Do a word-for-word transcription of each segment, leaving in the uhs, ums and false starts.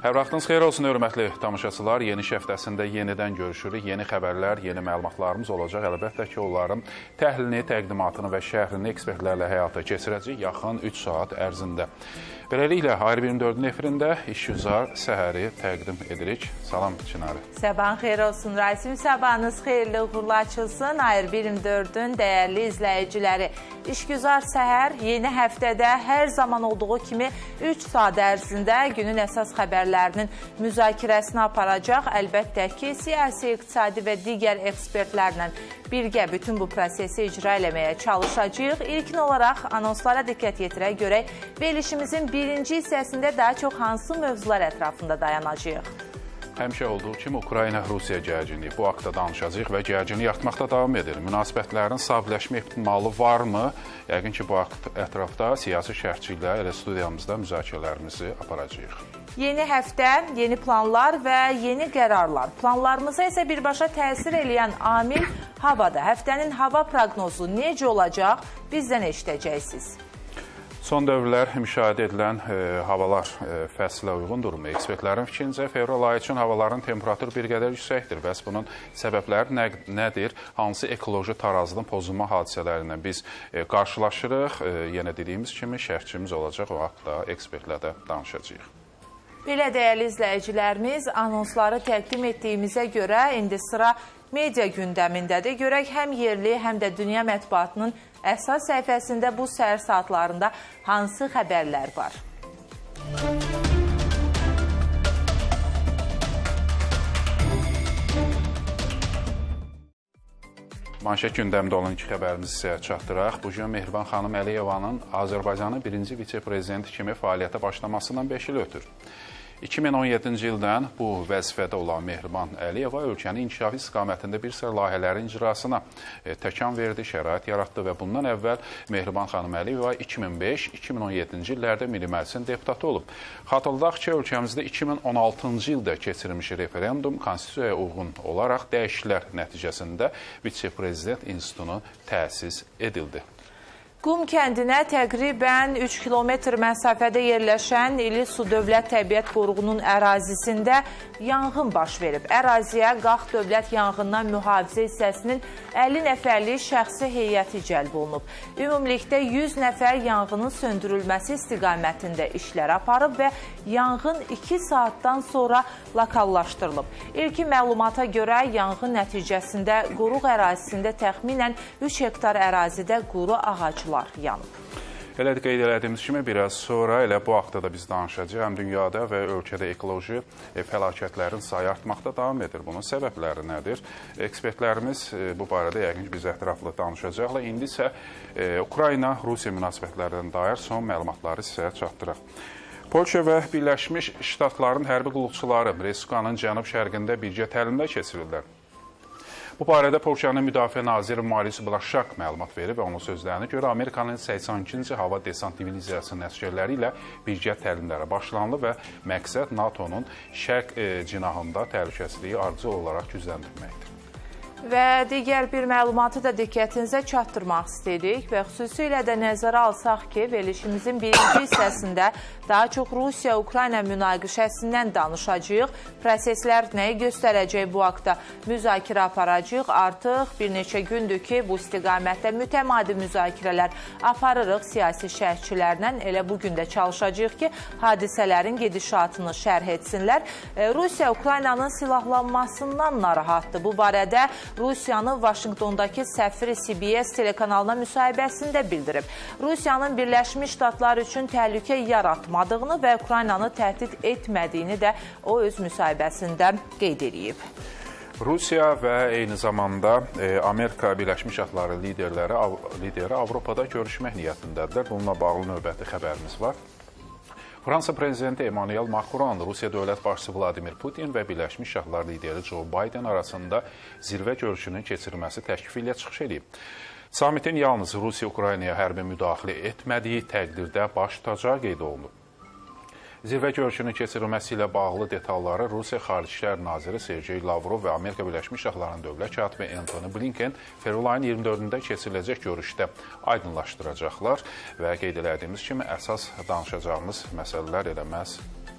Hər vaxtınız xeyir olsun, hörmətli tamaşaçılar. Yeni iş həftəsində yenidən görüşürük. Yeni xəbərlər, yeni məlumatlarımız olacaq. Əlbəttə ki, onların təhlilini, təqdimatını və şərhini ekspertlərlə həyata keçirəcək yaxın üç saat ərzində. Beləliklə, Ayrı iyirmi dördün efirində İşgüzar Səhəri təqdim edirik. Salam Çinarı. Sabahın xeyir olsun Rasim. Sabahınız xeyirli, uğurlu açılsın. Ayrı iyirmi dördün dəyərli izləyiciləri. İşgüzar Səhər yeni həftədə hər zaman olduğu kimi üç saat ərzində günün əsas xəbərlərinin müzakirəsini aparacaq. Əlbəttə ki, siyasi, iqtisadi və digər ekspertlərlə birgə bütün bu prosesi icra eləməyə çalışacağıq. İlkin olaraq anonslara diqqət yetirək görək verilişimizin birinci hissəsində daha çox hansı mövzular ətrafında dayanacağıq. Həmişə olduğu kimi Ukrayna-Rusiya gərginliyi. Bu haqda danışacağıq və gərginlik artmaqda davam edir. Münasibətlərin sabitləşmə ehtimalı varmı? Yəqin ki, bu ətrafda siyasi şərhçi ilə elə studiyamızda müzakirələrimizi aparacağıq. Yeni həftə, yeni planlar və yeni qərarlar. Planlarımıza isə birbaşa təsir eləyən amil havada. Həftənin hava proqnozu necə olacaq? Bizdən eşidəcəksiniz. Son dövrlər müşahidə edilən e, havalar e, fəslə uyğundurmu? Ekspertlərin fikrincə fevral ayı üçün havaların temperaturu bir qədər yüksəkdir. Bəs bunun səbəbləri nə, nədir? Hansı ekoloji tarazının pozulma hadisələrindən biz e, qarşılaşırıq? E, yenə dediyimiz kimi şərhçimiz olacaq, o haqda ekspertlə də danışacağıq. Belə dəyərli izləyicilərimiz, anonsları təqdim etdiyimizə görə indi sıra media gündəmindədir. Görək həm yerli, həm də dünya mətbuatının əsas səhifəsində bu səhər saatlarında hansı xəbərlər var? Manşet gündəmdə olan iki xəbərimizi sizə çatdıraq. Bu gün Mehriban xanım Əliyevanın Azərbaycanın birinci vitse-prezidenti kimi fəaliyyətə başlamasından beş il ötür. iki min on yeddinci ildən bu vəzifədə olan Mehriban Əliyeva ölkənin inkişafı istiqamətində bir sıra layihələrin icrasına e, təkan verdi, şərait yaratdı və bundan əvvəl Mehriban xanım Əliyeva iki min beş iki min on yeddinci illərdə Milli Məclisin deputatı olub. Xatırladaq ki, ölkəmizdə iki min on altıncı ildə keçirilmiş referendum konstitusiyaya uyğun olaraq dəyişikliklər nəticəsində vitse-prezident institutunu təsis edildi. Qum kəndinə təqribən üç kilometr məsafədə yerləşən İlisu Dövlət Təbiət Qoruğunun ərazisində yanğın baş verib. Əraziyə Qax Dövlət Yanğından Mühafizə hissəsinin əlli nəfərlik şəxsi heyəti cəlb olunub. Ümumilikdə yüz nəfər yanğının söndürülməsi istiqamətində işlər aparıb və yanğın iki saatdan sonra lokallaşdırılıb. İlkin məlumata görə yanğın nəticəsində qoruq ərazisində təxminən üç hektar ərazidə quru ağaclar yanıb. Elə qeyd elədiyimiz kimi biraz sonra elə bu haqda da biz danışacağıq. Həm dünyada və ölkədə ekoloji fəlakətlərin sayı artmaqda davam edir. Bunun səbəbləri nədir? Ekspertlərimiz bu barədə yəqin ki, biz ətraflı danışacaqlar. İndi isə Ukrayna-Rusiya münasibətlərindən dair son məlumatları sizə çatdıraq. Polşa və Birləşmiş Ştatların hərbi qulluqçuları Respublikanın cənub-şərqində birgə təlimdə keçirirlər. Bu barədə Polşanın Müdafiə naziri Mariusz Blaşak məlumat verib və onun sözlərinə görə Amerikanın səksən ikinci Hava Desant Diviziyasının əsgərləri ilə birgə təlimlərə başlanılıb və məqsəd NATO'nun şərq e, cinahında təhlükəsizliyi ardıcıl olaraq gücləndirməkdir. Və digər bir məlumatı da diqqətinizə çatdırmaq istəyirik və xüsusilə də nəzərə alsaq ki, verilişimizin birinci hissəsində daha çox Rusiya-Ukrayna münaqişəsindən danışacağıq. Proseslər nəyi göstərəcək bu haqda müzakirə aparacağıq. Artıq bir neçə gündür ki, bu istiqamətdə mütəmadi müzakirələr aparırıq siyasi şərhçilərlə. Elə bugün də çalışacağıq ki, hadisələrin gedişatını şərh etsinlər. Rusiya-Ukraynanın silahlanmasından narahatdır. Bu barədə Rusiyanın Vaşinqtondakı səfiri C B S telekanalına müsahibəsində bildirib. Rusiyanın Birləşmiş Ştatlar üçün təhlükə yaratmadığını və Ukraynanı təhdid etmədiyini də o öz müsahibəsində qeyd edib. Rusiya və eyni zamanda e, Amerika Birləşmiş Ştatları liderləri, lideri Avropada görüşmək niyyətindədirlər. Bununla bağlı növbəti xəbərimiz var. Fransa prezidenti Emmanuel Macron, Rusiya dövlət başçısı Vladimir Putin və Birləşmiş Ştatlar lideri Joe Biden arasında zirvə görüşünün keçirilməsi təklifi ilə çıxış edib. Samitin yalnız Rusiya-Ukraynaya hərbi müdaxilə etmədiyi təqdirdə baş tutacağı qeyd olunub. Zirvə görüşünün keçirilməsi ilə bağlı detalları Rusiya Xarici İşlər Naziri Sergey Lavrov və Amerika Birləşmiş Ştatlarının dövlət katibi Antony Blinken fevralın iyirmi dördündə keçiriləcək görüşdə aydınlaşdıracaqlar və qeyd elədiyimiz kimi əsas danışacağımız məsələlər elə məhz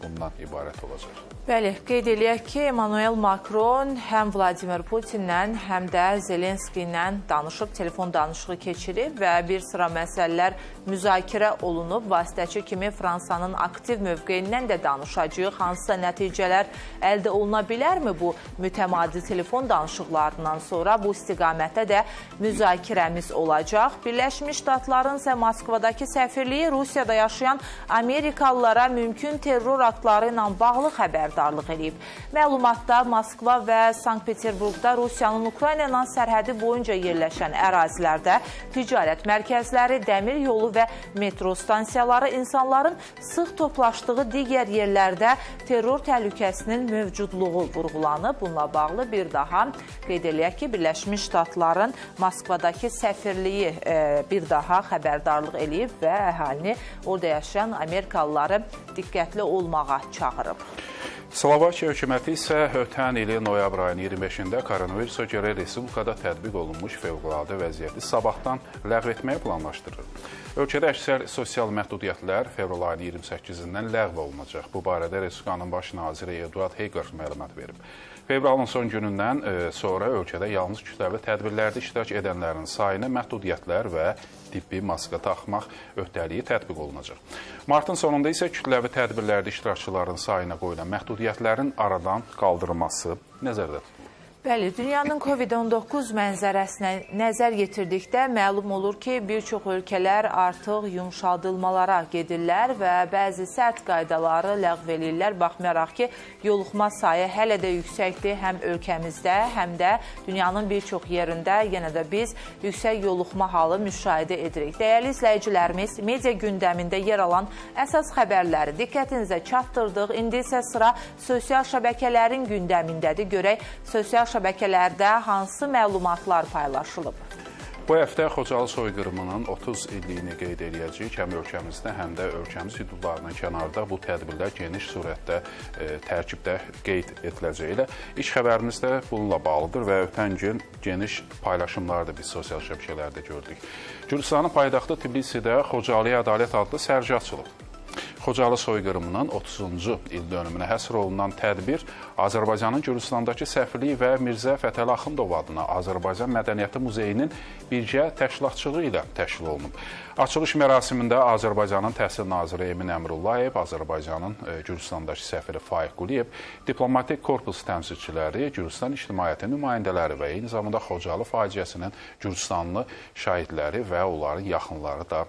bundan ibarət olacaq. Bəli, qeyd eləyək ki, Emmanuel Macron həm Vladimir Putinlə, həm də Zelenski ilə danışıb, telefon danışığı keçirib və bir sıra məsələlər müzakirə olunub. Vasitəçi kimi Fransanın aktiv mövqeyindən də danışacaq. Hansısa nəticələr əldə oluna bilərmi bu mütəmadi telefon danışıqlarından sonra? Bu istiqamətdə də müzakirəmiz olacaq. Birləşmiş Ştatların isə Moskvadakı səfirliyi Rusiyada yaşayan Amerikalılara mümkün terror aktları ilə bağlı xəbərdarlıq edib. Məlumatda Moskva və Sankt-Peterburqda Rusiyanın Ukrayna ilə sərhədi boyunca yerləşən ərazilərdə ticarət mərkəzləri, dəmir yolu və metro stansiyaları, insanların sıx toplaşdığı digər yerlərdə terror təhlükəsinin mövcudluğu vurğulanıb. Bununla bağlı bir daha qeyd eləyək ki, Birləşmiş Ştatların Moskvadakı səfirliyi e, bir daha xəbərdarlıq eləyib və əhalini orada yaşayan Amerikalıları diqqətli olmağa çağırıb. Slovakiya hökuməti isə ötən ilin noyabr ayının iyirmi beşində koronavirusa görə Respublikada tətbiq olunmuş fövqəladə vəziyyəti sabahdan ləğv etməyi planlaşdırır. Ölkədə əksər sosial məhdudiyyətlər fevral ayının iyirmi səkkizindən ləğv olunacaq. Bu barədə Respublikanın baş naziri Eduard Heger məlumat verib. Fevralın son günündən sonra ölkədə yalnız kütləvi tədbirlərdə iştirak edənlərin sayına məhdudiyyətlər və tibbi maska taxmaq öhdəliyi tətbiq olunacaq. Martın sonunda isə kütləvi tədbirlərdə iştirakçıların sayına qoyulan məhdudiyyətlərin aradan qaldırılması nəzərdə tutulur. Bəli, dünyanın Covid on doqquz mənzərəsinə nəzər yetirdikdə məlum olur ki, bir çox ölkələr artıq yumşaldılmalara gedirlər və bəzi sərt qaydaları ləğv edirlər. Baxmayaraq ki, yoluxma sayı hələ də yüksəkdir həm ölkəmizdə, həm də dünyanın bir çox yerində yenə də biz yüksək yoluxma halı müşahidə edirik. Dəyərli izləyicilərimiz, media gündəmində yer alan əsas xəbərləri diqqətinizə çatdırdıq. İndi isə sıra sosial şəbəkələrin gündəmindədir. Görək, sosial şəbəkələrdə hansı məlumatlar paylaşılıb? Bu həftə Xocalı soyqırımının otuz illiyini qeyd edəcəyik. Həm ölkəmizdə, həm də ölkəmiz hüdudlarının kənarda bu tədbirlər geniş surətdə e, tərkibdə qeyd ediləcəyi. İlk xəbərimiz də bununla bağlıdır və ötən gün geniş paylaşımları da biz sosial şəbəkələrdə gördük. Gürcüstanın paytaxtı Tbilisidə Xocalıya ədalət adlı sərgi açılıb. Xocalı soyqırımının otuzuncu il dönümünə həsr olunan tədbir Azərbaycanın Gürcüstandakı səfirliyi və Mirzə Fətəli Axundov adına Azərbaycan Mədəniyyəti Muzeyinin birgə təşkilatçılığı ilə təşkil olunub. Açılış mərasimində Azərbaycanın Təhsil naziri Emin Əmrullayev, Azərbaycanın Gürcüstandakı səfiri Faiq Quliyev, diplomatik korpus təmsilçiləri, Gürcüstan ictimaiyyəti nümayəndələri və eyni zamanda Xocalı faciəsinin Gürcüstanlı şahidləri və onların yaxınları da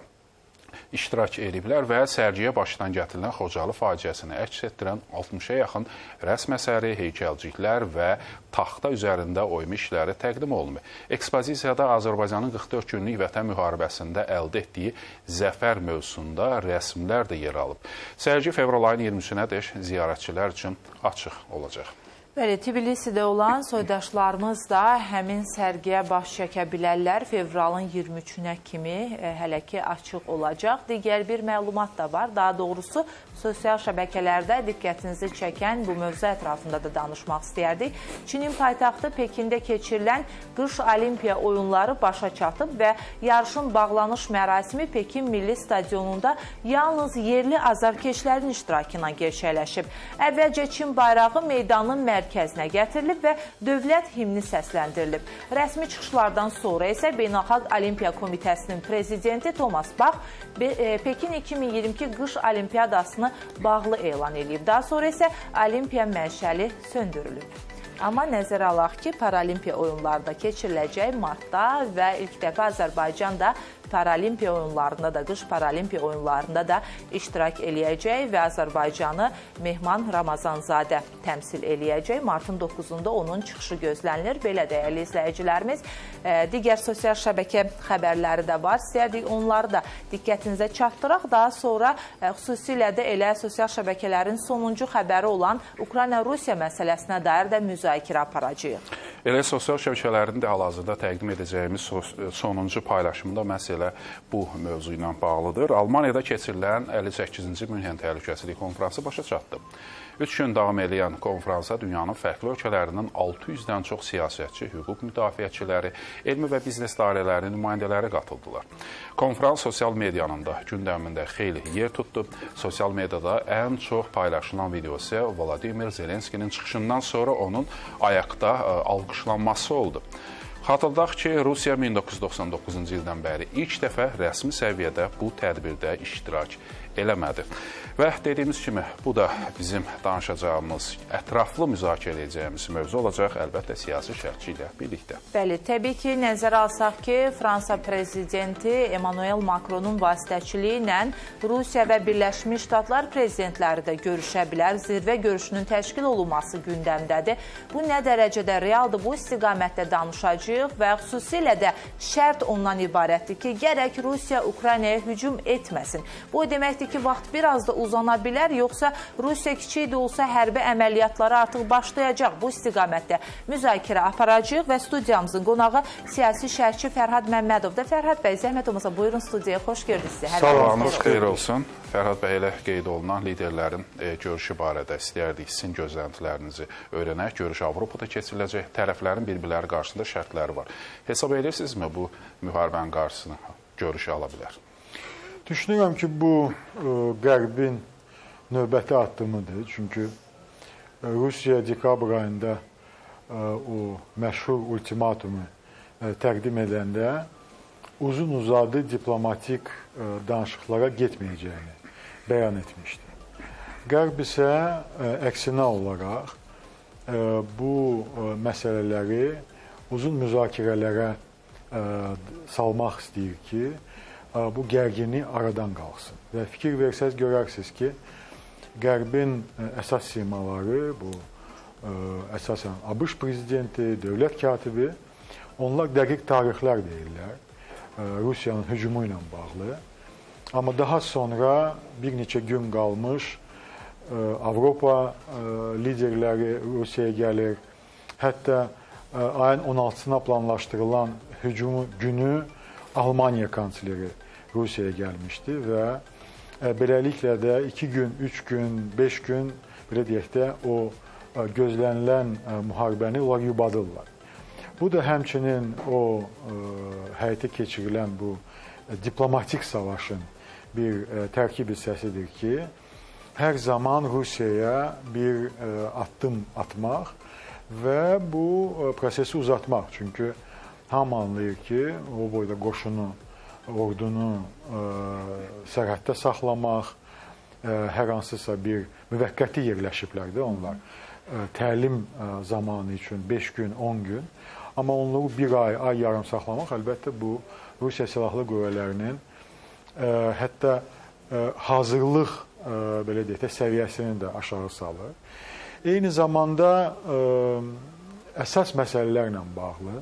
iştirak ediblər və sərgiyə başdan gətirilən Xocalı faciəsini əks etdirən altmışa yaxın rəsm əsəri, heykəlciklər və taxta üzərində oyma işləri təqdim olunub. Ekspozisiyada Azərbaycanın qırx dörd günlük Vətən müharibəsində əldə etdiyi zəfər mövzusunda rəsmlər də yer alıb. Sərgi fevral ayının iyirmi üçünədək ziyarətçilər üçün açıq olacaq. Bəli, Tbilisidə olan soydaşlarımız da həmin sərgiyə baş çəkə bilərlər. Fevralın iyirmi üçünə kimi e, hələ ki açıq olacaq. Digər bir məlumat da var. Daha doğrusu sosial şəbəkələrdə diqqətinizi çəkən bu mövzu ətrafında da danışmaq istəyərdik. Çinin paytaxtı Pekində keçirilən qış olimpiya oyunları başa çatıb və yarışın bağlanış mərasimi Pekin Milli Stadionunda yalnız yerli azarkeşlərin iştirakına gerçəkləşib. Əvvəlcə Çin bayrağı meydanın mərkəzində mərkəzinə gətirilib və dövlət himni səsləndirilib. Rəsmi çıxışlardan sonra isə Beynəlxalq Olimpiya Komitəsinin prezidenti Thomas Bach Pekin iki min iyirmi iki qış olimpiyadasını bağlı elan edib. Daha sonra isə olimpiya məşəli söndürülüb. Amma nəzərə alaq ki, Paralimpiya oyunları da keçiriləcək martda və ilk dəfə Azərbaycan da Paralimpiya oyunlarında da, qış Paralimpiya oyunlarında da iştirak eləyəcək və Azərbaycanı Mehman Ramazanzadə təmsil eləyəcək. Martın doqquzunda onun çıxışı gözlənilir. Belə dəyərli izləyicilərimiz, digər sosial şəbəkə xəbərləri də var. İstəyərdik onları da diqqətinizə çatdıraq. Daha sonra xüsusilə də elə sosial şəbəkələrin sonuncu xəbəri olan Ukrayna-Rusiya məsələsinə dair də müzakirə aparacağıq. Elə sosial şəbəkələrin də hal-hazırda təqdim edəcəyimiz sonuncu paylaşımda məhz elə bu mövzu ilə bağlıdır. Almaniyada keçirilən əlli səkkizinci Münhen Təhlükəsizlik Konfransı başa çatdı. Üç gün davam edən konferansa dünyanın fərqli ölkələrinin altı yüzdən çox siyasətçi, hüquq müdafiəçiləri, elmi və biznes dairələrinin nümayəndələri qatıldılar. Konferans sosial medianın da gündəmində xeyli yer tutdu. Sosial mediada ən çox paylaşılan video isə Vladimir Zelenskinin çıxışından sonra onun ayaqda alqışlanması oldu. Xatırladaq ki, Rusiya min doqquz yüz doxsan doqquzuncu ildən bəri ilk dəfə rəsmi səviyyədə bu tədbirdə iştirak eləmədi. Və dediyimiz kimi, bu da bizim danışacağımız, ətraflı müzakirə edəcəyimiz mövzu olacaq, əlbəttə siyasi şərhçi ilə birlikdə. Bəli, təbii ki, nəzərə alsaq ki, Fransa prezidenti Emmanuel Macronun vasitəçiliyi ilə Rusiya və Birləşmiş Ştatlar prezidentləri də görüşə bilər. Zirvə görüşünün təşkil olunması gündəmdədir. Bu nə dərəcədə realdır, bu istiqamətdə danışacağıq və xüsusilə də şərt ondan ibarətdir ki, gərək Rusiya Ukraynaya hücum etməsin. Bu deməkdir ki, vaxt biraz da uzana bilər, yoxsa Rusiya kiçik də olsa hərbi əməliyyatları artıq başlayacaq. Bu istiqamətdə müzakirə aparacaq və studiyamızın qonağı siyasi şərhçi Fərhad Məmmədovdur. Fərhad bəy, zəhmət olmasa buyurun studiyaya, xoş gördük sizi. Sabahınız xeyir olsun. Fərhad bəy ilə qeyd olunan liderlərin e, görüşü barədə istəyərdik sizin gözləntilərinizi öyrənək. Görüş Avropada keçiriləcək, tərəflərin bir-birləri qarşısında şərtləri var. Hesab edirsinizmi bu müharibənin qarşısını görüşə ala bilər? Düşünürəm ki, bu e, Qərbin növbəti addımıdır. Çünki e, Rusiya dekabr ayında e, o məşhur ultimatumu e, təqdim edəndə uzun-uzadı diplomatik e, danışıqlara getməyəcəyini bəyan etmişdi. Qərb isə e, əksinə olaraq e, bu e, məsələləri uzun müzakirələrə e, salmaq istəyir ki, bu gərginlik aradan qalsın. Və fikir versəz görərsiniz ki, Qərbin əsas simaları, bu əsasən ABŞ prezidenti, dövlət katibi, onlar dəqiq tarixlər deyirlər Rusiyanın hücumu ilə bağlı. Amma daha sonra bir neçə gün qalmış Avropa liderləri Rusiyaya gəlir. Hətta ayın on altısına planlaşdırılan hücumu günü Almaniya kansleri Rusiyaya gəlmişdi və e, beləliklə də iki gün, üç gün, beş gün belə deyək də o e, gözlənilən e, müharibəni onlar yubadırlar. Bu da həmçinin o e, həyata keçirilən bu e, diplomatik savaşın bir e, tərkib hissəsidir ki, hər zaman Rusiyaya bir e, addım atmaq və bu e, prosesi uzatmaq. Çünki hamı anlayır ki, o boyda qoşunu, ordunu e, sərhəddə saxlamaq, e, hər hansısa bir müvəqqəti yerləşiblər də onlar. E, təlim e, zamanı üçün beş gün, on gün. Amma onları bir ay, ay yarım saxlamaq, əlbəttə bu Rusiya Silahlı Qüvvələrinin e, hətta e, hazırlıq e, belə deyək də, səviyyəsini də aşağı salır. Eyni zamanda e, əsas məsələlərlə bağlı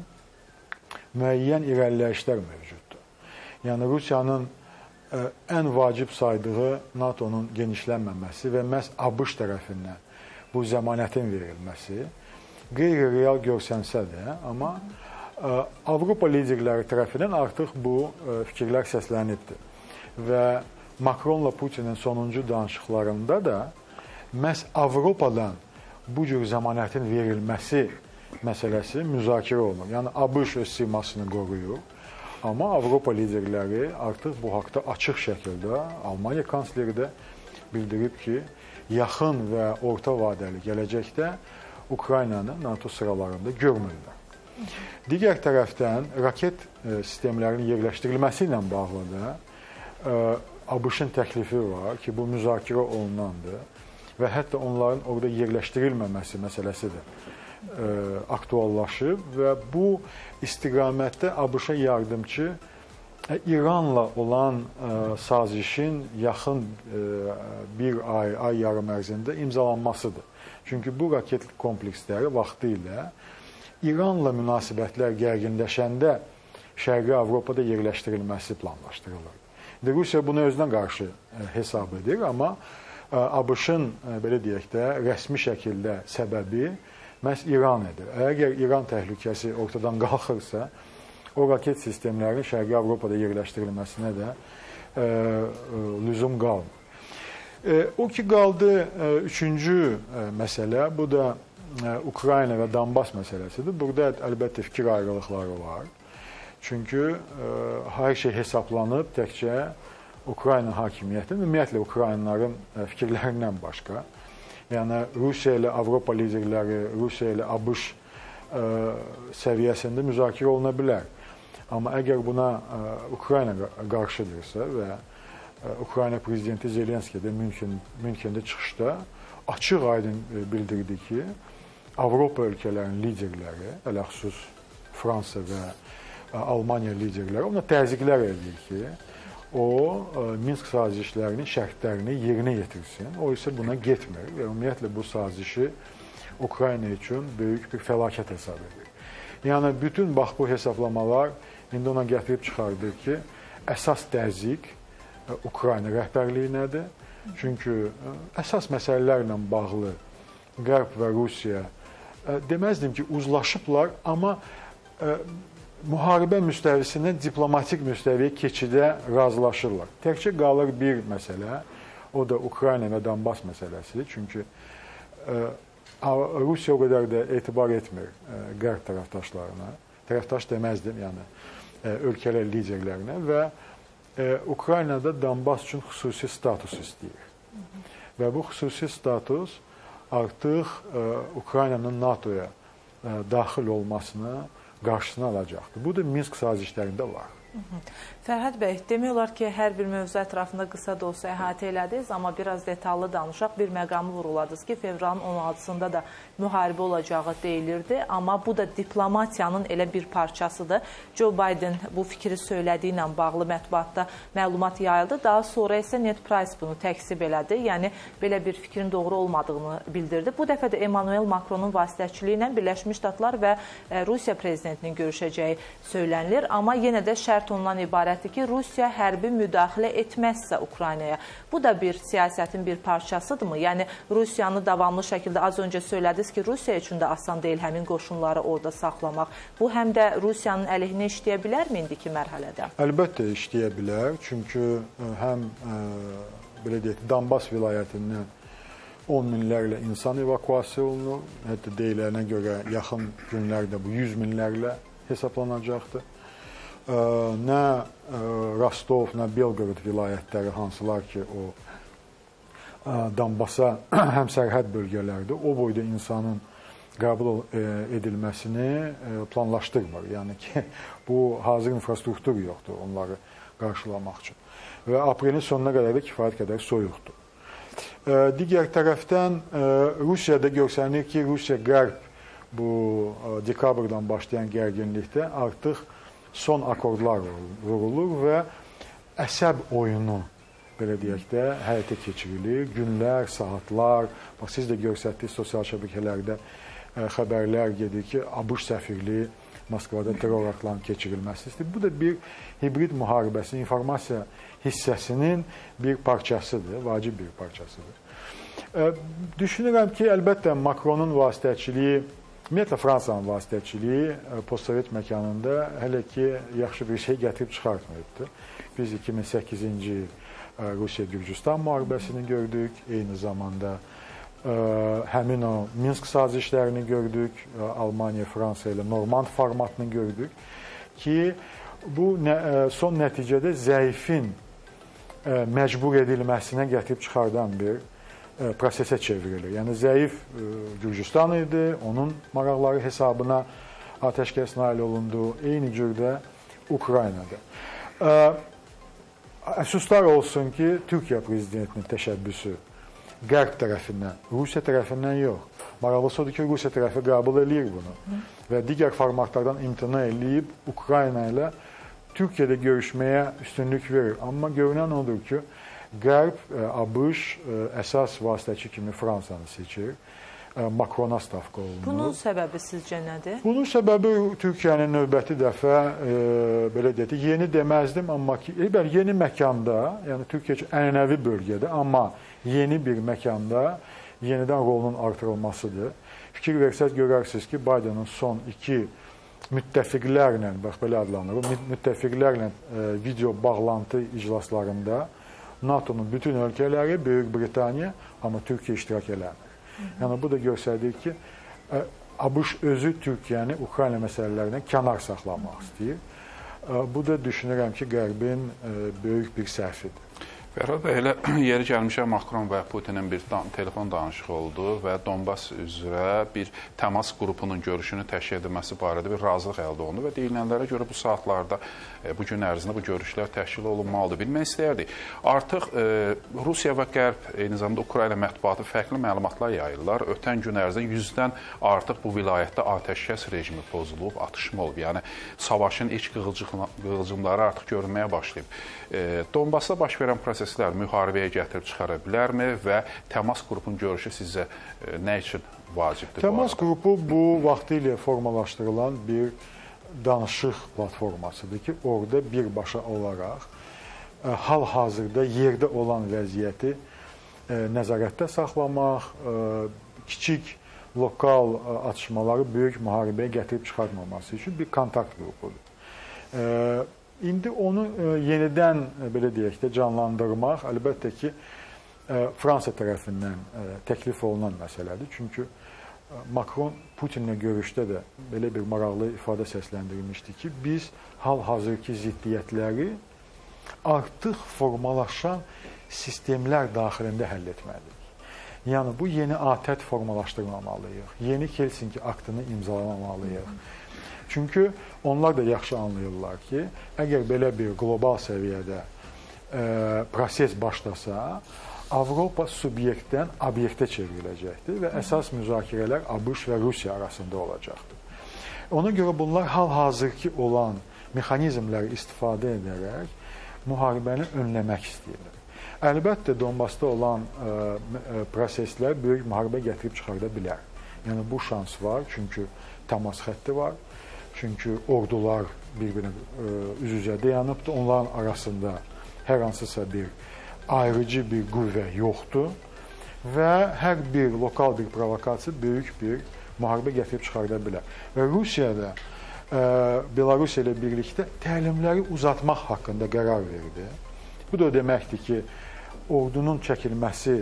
müəyyən irəliləyişlər mövcuddur. Yəni, Rusiyanın ə, ən vacib saydığı NATO'nun genişlənməməsi və məhz ABŞ tərəfindən bu zəmanətin verilməsi qeyri-real görsənsə də, amma ə, Avropa liderləri tərəfindən artıq bu ə, fikirlər səslənibdir. Və Macronla Putinin sonuncu danışıqlarında da məhz Avropadan bu cür zəmanətin verilməsi məsələsi müzakirə olunur. Yəni, ABŞ öz simasını qoruyur, amma Avropa liderləri artıq bu haqda açıq şəkildə Almaniya kansleri də bildirib ki, yaxın və orta vadəli gələcəkdə Ukraynanı NATO sıralarında görmürlər. Digər tərəfdən, raket sistemlərinin yerləşdirilməsi ilə bağlı da ABŞ-ın təklifi var ki, bu müzakirə olunandır və hətta onların orada yerləşdirilməməsi məsələsi də aktuallaşıb və bu istiqamətdə ABŞ-a yardımcı İranla olan sazişin yaxın bir ay, ay yarım ərzində imzalanmasıdır. Çünki bu raket kompleksləri vaxtı ilə İranla münasibətlər gərginləşəndə Şərqi Avropada yerləşdirilməsi planlaşdırılır. Rusiya bunu özünə qarşı hesab edir, amma ABŞ-ın belə deyək də rəsmi şəkildə səbəbi məhz İran edir. Əgər İran təhlükəsi ortadan qalxırsa, o raket sistemlərinin Şərqi Avropada yerləşdirilməsinə də e, e, lüzum qalmır. O ki qaldı üçüncü məsələ, bu da Ukrayna və Donbas məsələsidir. Burada əlbəttə fikir ayrılıqları var. Çünki hər şey hesablanıb təkcə Ukrayna hakimiyyəti, ümumiyyətlə Ukraynaların fikirlərindən başqa. Yəni Rusiya ilə Avropa liderləri, Rusiya ilə ABŞ səviyyəsində müzakirə oluna bilər. Amma əgər buna Ukrayna qarşıdırsa və Ukrayna prezidenti Zelenski də Münkendə çıxışda açıq aydın bildirdi ki, Avropa ölkələrinin liderləri, ələxüsus Fransa və Almaniya liderləri ona təzyiqlər edir ki, o Minsk sazişlərinin şərtlərini yerinə yetirsin. O isə buna getmir və ümumiyyətlə bu sazişi Ukrayna üçün böyük bir fəlakət hesab edir. Yəni bütün bax bu hesablamalar indi ona gətirib çıxardır ki, əsas təzyiq Ukrayna rəhbərliyinədir. Çünki əsas məsələlərlə bağlı Qərb və Rusiya deməzdim ki, uzlaşıblar, amma müharibə müstəvisindən diplomatik müstəviyə keçidə razılaşırlar. Təkcə qalır bir məsələ, o da Ukrayna və Donbas məsələsidir. Çünki Rusiya o qədər də etibar etmir Qərb tərəfdaşlarına, tərəfdaş deməzdim, yəni ölkələr liderlərinə və Ukraynada Donbas üçün xüsusi status istəyir. Və bu xüsusi status artıq Ukraynanın NATOya daxil olmasına qarşısını alacaqdır. Bu da Minsk sazişlərində var. Fərhad bəy, demək olar ki, hər bir mövzu ətrafında qısa da olsa əhatə elədiniz, amma biraz detallı danışaq. Bir məqamı vurguladınız ki, fevralın on altısında da müharibə olacağı deyilirdi, amma bu da diplomatiyanın elə bir parçasıdır. Joe Biden bu fikri söylədiyi ilə bağlı mətbuatda məlumat yayıldı. Daha sonra isə Ned Price bunu təksib elədi, yəni belə bir fikrin doğru olmadığını bildirdi. Bu dəfə də Emmanuel Macronun vasitəçiliyi ilə Birləşmiş Ştatlar və Rusiya prezidentinin görüşəcəyi söylənilir, amma yenə də şərt ondan ibarətdir ki, Rusiya hərbi müdaxilə etməzsə Ukraynaya. Bu da bir siyasətin bir parçasıdırmı? Yəni, Rusiyanı davamlı şəkildə az öncə söylədiniz ki, Rusiya üçün də asan deyil həmin qoşunları orada saxlamaq. Bu, həm də Rusiyanın əleyhinə işləyə bilərmi indiki mərhələdə? Əlbəttə işləyə bilər. Çünki həm, belə deyək, Donbas vilayətindən on minlərlə insan evakuasiya olunur. Hətta deyilənə görə yaxın günlərdə bu yüz minlərlə hesablanacaqdır. Nə Rostov, nə Belqorod vilayətləri hansılar ki, o Donbasa həm sərhəd bölgələrdir, o boyda insanın qəbul edilməsini planlaşdırmır. Yəni ki, bu hazır infrastruktur yoxdur onları qarşılamaq üçün. Və aprelin sonuna qədər də kifayət qədər soyuqdur. Digər tərəfdən Rusiyada görsənir ki, Rusiya Qərb bu dekabrdan başlayan gərginlikdə artıq son akordlar vurulur və əsəb oyunu, belə deyək də, həyata keçirilir. Günlər, saatlar, bax, siz də görsətdiniz sosial şəbəkələrdə xəbərlər gedir ki, ABŞ səfirliyi Moskvada terror aktlarının keçirilməsi istəyir. Bu da bir hibrid müharibəsinin, informasiya hissəsinin bir parçasıdır, vacib bir parçasıdır. Düşünürəm ki, əlbəttə Macronun vasitəçiliyi, ümumiyyətlə Fransanın vasitəçiliyi postsovet məkanında hələ ki, yaxşı bir şey gətirib çıxartmayıbdır. Biz iki min səkkizinci il Rusiya-Gürcüstan müharibəsini gördük, eyni zamanda həmin o Minsk sazişlərini gördük, Almaniya, Fransa ilə Normand formatını gördük ki, bu son nəticədə zəifin məcbur edilməsinə gətirib çıxardan bir prosesə çevrilir. Yəni, zəif Gürcüstan idi, onun maraqları hesabına atəşkəs nail olundu, eyni cürdə Ukraynada. Əfsuslar olsun ki, Türkiyə prezidentinin təşəbbüsü Qərb tərəfindən, Rusiya tərəfindən yox. Maraqlısı odur ki, Rusiya tərəfi qəbul eləyir bunu və digər formatlardan imtina eləyib Ukrayna ilə Türkiyədə görüşməyə üstünlük verir. Amma görünən odur ki, Qərb, ABŞ əsas vasitəçi kimi Fransanı seçir. Macrona stavka olunur. Bunun səbəbi sizcə nədir? Bunun səbəbi Türkiyənin növbəti dəfə, belə deyək, yeni deməzdim, amma ki, yeni məkanda, yəni Türkiyə üçün ənənəvi bölgədə, amma yeni bir məkanda yenidən rolunun artırılmasıdır. Fikir versəz görərsiniz ki, Biden'ın son iki müttəfiqlərlə, bax belə adlanır, müttəfiqlərlə video bağlantı iclaslarında NATO'nun bütün ölkələri, Böyük Britaniya, amma Türkiyə iştirak eləmir. Yəni bu da göstərir ki, ABŞ özü Türkiyəni Ukrayna məsələlərindən kənar saxlamaq istəyir. Bu da düşünürəm ki, Qərbin böyük bir səhvidir. Fərhad bəy, elə yeri gəlmişə Makron və Putinin bir telefon danışığı oldu və Donbas üzrə bir təmas qrupunun görüşünü təşkil edilməsi barədə bir razılıq əldə olundu və deyilənlərə görə bu saatlarda, bu gün ərzində bu görüşlər təşkil olunmalıdır. Bilmək istəyərdik. Artıq e, Rusiya və Qərb, eyni zamanda Ukrayna mətbuatı fərqli məlumatlar yayırlar. Ötən gün ərzində yüzdən artıq bu vilayətdə atəşkəs rejimi pozulub, atışma olub. Yəni, savaşın ilk qığılcımları artıq görünməyə başlayıb. E, Donbasda baş verən proseslər müharibəyə gətirib çıxara bilərmi və təmas qrupunun görüşü sizə e, nə üçün vacibdir? Təmas qrupu bu vaxtilə formalaşdırılan bir danışıq platformasıdır ki, orada birbaşa olaraq e, hal-hazırda yerdə olan vəziyyəti e, nəzarətdə saxlamaq, e, kiçik lokal e, atışmaları böyük müharibəyə gətirib çıxartmaması üçün bir kontakt qrupudur. E, İndi onu e, yenidən e, belə deyək də canlandırmaq əlbəttə ki, e, Fransa tərəfindən e, təklif olunan məsələdir. Çünki e, Makron Putinlə görüşdə də belə bir maraqlı ifadə səsləndirilmişdi ki, biz hal-hazırki ziddiyyətləri artıq formalaşan sistemlər daxilində həll etməliyik. Yəni, bu yeni ATƏT formalaşdırmamalıyıq, yeni Helsinki aktını imzalamalıyıq. Çünki onlar da yaxşı anlayırlar ki, əgər belə bir qlobal səviyyədə e, proses başlasa, Avropa subyektdən obyektə çevriləcəkdir və əsas müzakirələr ABŞ və Rusiya arasında olacaqdır. Ona görə bunlar hal-hazırki olan mexanizmləri istifadə edərək müharibəni önləmək istəyirlər. Əlbəttə, Donbasda olan e, proseslər böyük müharibə gətirib çıxarda bilər. Yəni, bu şans var, çünki təmas xətti var. Çünki ordular bir-birinə üz-üzə dayanıbdır. Onların arasında hər hansısa bir ayrıcı bir qüvvə yoxdur və hər bir lokal bir provokasiya böyük bir müharibə gətirib çıxarda bilər. Və Rusiyada Belarusya ilə birlikdə təlimləri uzatmaq haqqında qərar verdi. Bu da deməkdir ki, ordunun çəkilməsi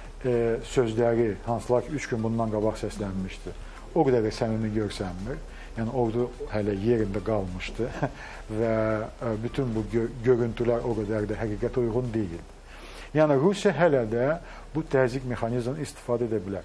sözləri, hansılar ki, üç gün bundan qabaq səslənmişdi, o qədər də səmimi görsənmir. Yəni, ordu hələ yerində qalmışdı və bütün bu gö görüntülər o qədər də həqiqətə uyğun deyildi. Yəni, Rusiya hələ də bu təzyiq mexanizmini istifadə edə bilər.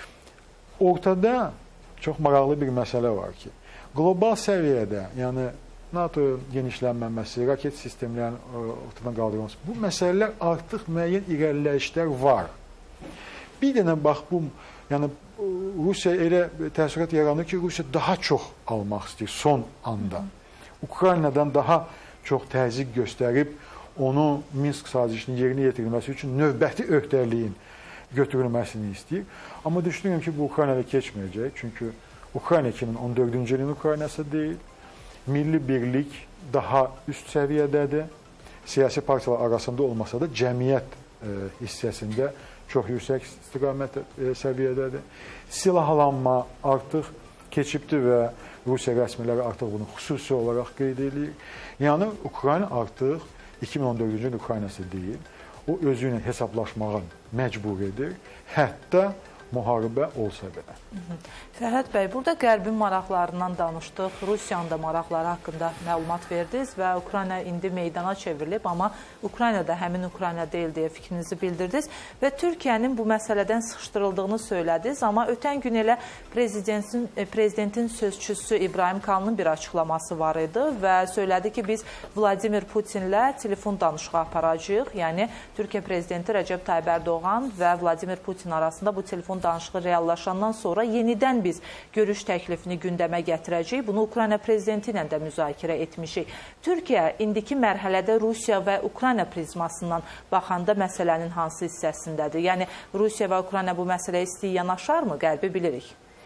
Ortada çox maraqlı bir məsələ var ki, qlobal səviyyədə, yəni NATO genişlənməməsi, raket sistemlərinin ortadan qaldırılması, bu məsələlər artıq müəyyən irəliləyişlər var. Bir dənə bax, bu, yəni, Rusiya elə təəssürat yaranır ki, Rusiya daha çox almaq istəyir son anda. Ukraynadan daha çox təzyiq göstərib, onu Minsk sazişinin yerinə yetirilməsi üçün növbəti öhdəliyin götürülməsini istəyir. Amma düşünürəm ki, bu Ukraynada keçməyəcək. Çünki Ukrayna iki min on dördüncü ilin Ukraynası deyil. Milli birlik daha üst səviyyədədir. Siyasi partiyalar arasında olmasa da cəmiyyət e, hissəsində çox yüksək istiqamət e, səviyyədədir. Silahlanma artıq keçibdir və Rusiya rəsmiləri artıq bunu xüsusi olaraq qeyd edir. Yəni, Ukrayna artıq iki min on dördüncü il Ukraynası deyil. O özü ilə hesablaşmağa məcbur edir. Hətta müharibə olsa belə. Fərhad bəy, burada Qərbin maraqlarından danışdıq, Rusiyanın da maraqları haqqında məlumat verdiniz və Ukrayna indi meydana çevrilib, amma Ukrayna da həmin Ukrayna deyil deyə fikrinizi bildirdiniz və Türkiyənin bu məsələdən sıxışdırıldığını söylədiniz, amma ötən gün elə prezidentin, prezidentin sözçüsü İbrahim Kalının bir açıqlaması var idi və söylədi ki, biz Vladimir Putinlə telefon danışığı aparacağıq, yəni Türkiyə prezidenti Rəcəb Tayyib Ərdoğan və Vladimir Putin arasında bu telefon danışığı reallaşandan sonra yenidən biz görüş təklifini gündəmə gətirəcəyik. Bunu Ukrayna prezidenti ilə də müzakirə etmişik. Türkiyə indiki mərhələdə Rusiya və Ukrayna prizmasından baxanda məsələnin hansı hissəsindədir? Yəni, Rusiya və Ukrayna bu məsələyə istəyir yanaşarmı? Qərbi bilirik.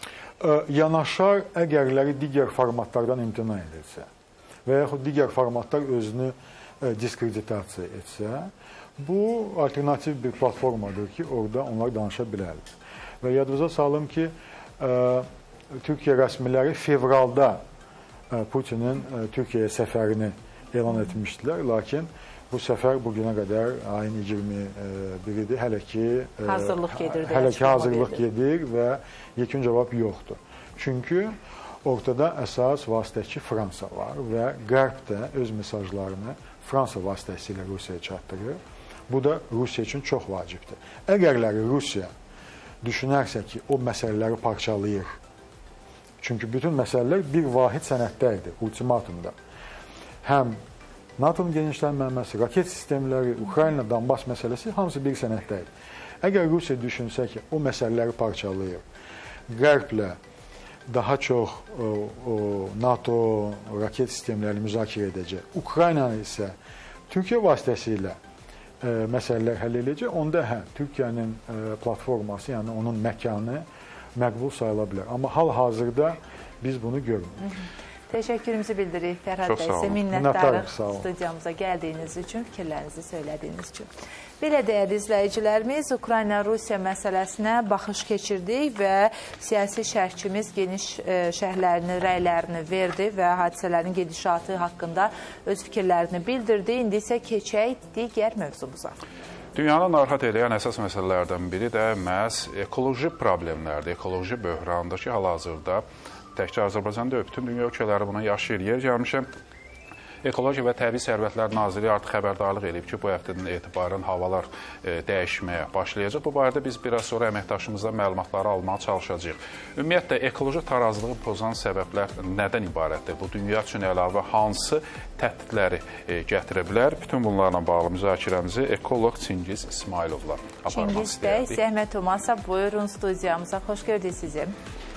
Yanaşar əgərləri digər formatlardan imtina edirsə və yaxud digər formatlar özünü diskreditasiya etsə, bu alternativ bir platformadır ki, orada onlar danışa bilərlər. Və yadınıza salım ki, Türkiyə rəsmiləri fevralda Putinin Türkiyəyə səfərini elan etmişdilər. Lakin bu səfər bugünə qədər ayın iyirmi biridir. Hələ ki hazırlıq gedir. Hələ ki hazırlıq gedir və yekun cavab yoxdur. Çünki ortada əsas vasitəçi Fransa var və Qərb də öz mesajlarını Fransa vasitəsilə Rusiyaya çatdırır. Bu da Rusiya üçün çox vacibdir. Əgərləri Rusiya düşünərsə ki, o məsələləri parçalayır. Çünki bütün məsələlər bir vahid sənədlərdir, ultimatumda. Həm NATO'nun genişlənməməsi, raket sistemləri, Ukrayna, Donbas məsələsi hamısı bir sənədlərdir. Əgər Rusiya düşünsə ki, o məsələləri parçalayır, Qərblə daha çox o, o, NATO raket sistemlərini müzakirə edəcək, Ukraynanı isə Türkiyə vasitəsilə e, məsələlər həll edəcək, onda hə, Türkiyənin e, platforması, yəni onun məkanı məqbul sayıla bilər. Amma hal-hazırda biz bunu görmürük. Təşəkkürümüzü bildiririk Fərhad bəy. Sizə minnətdarıq studiyamıza gəldiyiniz üçün, fikirlərinizi söylədiyiniz üçün. Belə dəyərli izləyicilərimiz, Ukrayna-Rusiya məsələsinə baxış keçirdik və siyasi şərhçimiz geniş şərhlərini, rəylərini verdi və hadisələrin gedişatı haqqında öz fikirlərini bildirdi. İndi isə keçək digər mövzumuza. Dünyanı narahat edən əsas məsələlərdən biri də məhz ekoloji problemlərdir, ekoloji böhrandır ki, hal-hazırda təkcə Azərbaycanda deyil, bütün dünya ölkələri buna yaşayır. Yer gəlmişəm, Ekologiya və Təbii Sərvətlər Nazirliyi artıq xəbərdarlıq edib ki, bu həftədən etibarən havalar e, dəyişməyə başlayacaq. Bu barədə biz biraz sonra əməkdaşımızdan məlumatları almağa çalışacağıq. Ümumiyyətlə, ekoloji tarazlığı pozan səbəblər nədən ibarətdir? Bu, dünya üçün əlavə hansı təhdidləri e, gətirə bilər? Bütün bunlarla bağlı müzakirəmizi ekoloq Çingiz İsmailovla aparmaq istəyirdik. Çingiz bəy, zəhmət olmasa buyurun studiyamıza. Xoş gördük sizi.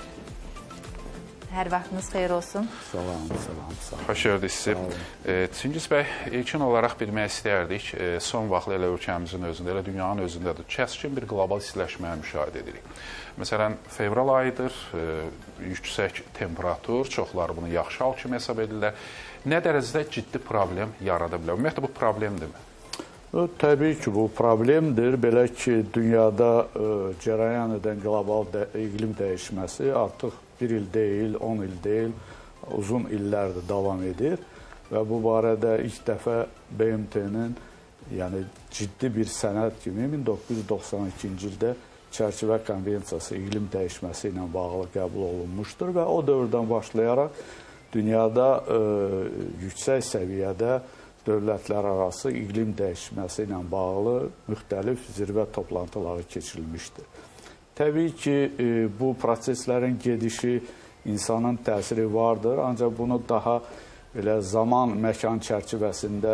Hər vaxtınız xeyir olsun. Salam, salam, salam. Xoş gördük sizi. Çingiz bəy, ilkin olaraq bilmək istəyərdik, son vaxtla elə ölkəmizin özündə, elə dünyanın özündə də kəskin bir qlobal istiləşməyə müşahidə edirik. Məsələn, fevral ayıdır, yüksək temperatur, çoxları bunu yaxşı hal kimi hesab edirlər. Nə dərəcədə ciddi problem yarada bilər? Ümumiyyətlə, bu problemdirmi? Təbii ki, bu problemdir. Belə ki, dünyada cərəyan edən qlobal iqlim dəyişməsi artıq bir il deyil, on il deyil, uzun illərdir davam edir və bu barədə ilk dəfə B M T-nin yəni ciddi bir sənəd kimi min doqquz yüz doxsan ikinci ildə çərçivə konvensiyası iqlim dəyişməsi ilə bağlı qəbul olunmuşdur və o dövrdən başlayaraq dünyada e, yüksək səviyyədə dövlətlər arası iqlim dəyişməsi ilə bağlı müxtəlif zirvə toplantıları keçirilmişdir. Təbii ki, bu proseslərin gedişi insanın təsiri vardır, ancaq bunu daha belə zaman, məkan çərçivəsində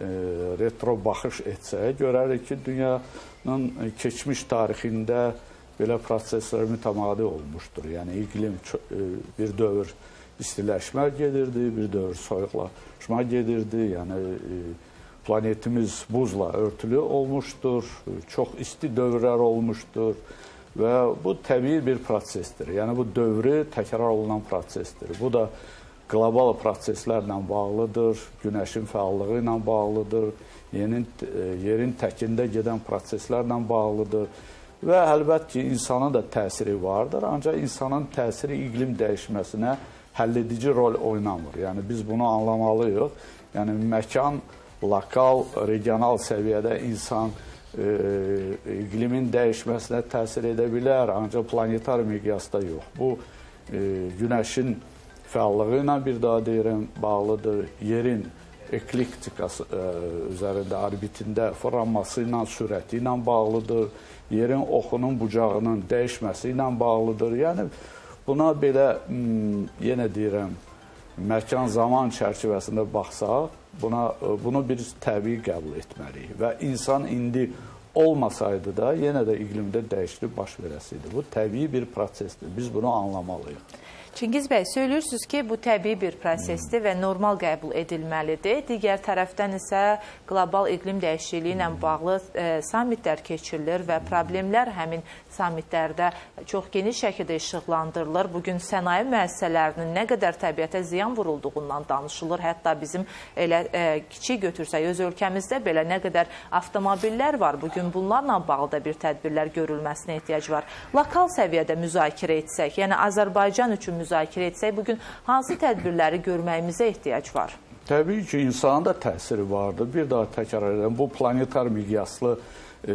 retro baxış etsək, görərik ki, dünyanın keçmiş tarixində belə proseslər mütəmadi olmuşdur. Yəni, iqlim bir dövr istiləşmə gedirdi, bir dövr soyuqlaşma gedirdi, yəni planetimiz buzla örtülü olmuşdur, çox isti dövrlər olmuşdur. Və bu təbii bir prosesdir. Yəni, bu dövrü təkrar olunan prosesdir. Bu da qlobal proseslərlə bağlıdır, günəşin fəallığı ilə bağlıdır, yerin, yerin təkində gedən proseslərlə bağlıdır və əlbət ki, insanın da təsiri vardır, ancaq insanın təsiri iqlim dəyişməsinə həlledici rol oynamır. Yəni, biz bunu anlamalıyıq. Yəni, məkan, lokal, regional səviyyədə insan E, iqlimin dəyişməsinə təsir edə bilər, ancaq planetar miqyasda yox. Bu, e, günəşin fəallığı ilə bir daha deyirəm, bağlıdır. Yerin ekliptikası e, üzərində, orbitində fırlanması ilə, sürəti ilə bağlıdır. Yerin oxunun bucağının dəyişməsi ilə bağlıdır. Yəni, buna belə, m, yenə deyirəm, məkan zaman çərçivəsində baxsaq, Buna, bunu bir təbii qəbul etməliyik və insan indi olmasaydı da yenə də iqlimdə dəyişiklik baş verəsiydi. Bu təbii bir prosesdir. Biz bunu anlamalıyıq. Çingiz bəy, söylürsünüz ki, bu təbii bir prosesdir və normal qəbul edilməlidir. Digər tərəfdən isə qlobal iqlim dəyişikliyi ilə bağlı e, sammitlər keçirilir və problemlər həmin sammitlərdə çox geniş şəkildə işıqlandırılır. Bugün sənaye müəssisələrinin nə qədər təbiətə ziyan vurulduğundan danışılır. Hətta bizim elə e, kiçik götürsək, öz ölkəmizdə belə nə qədər avtomobillər var. Bugün bunlarla bağlı da bir tədbirlər görülməsinə ehtiyac var. Lokal səviyyədə müzakirə etsək, yəni Azərbaycan üçün müzakirə etsək, bugün hansı tədbirləri görməyimizə ehtiyac var? Təbii ki, insanın da təsiri vardır. Bir daha təkrar edirəm, bu planetar miqyaslı e,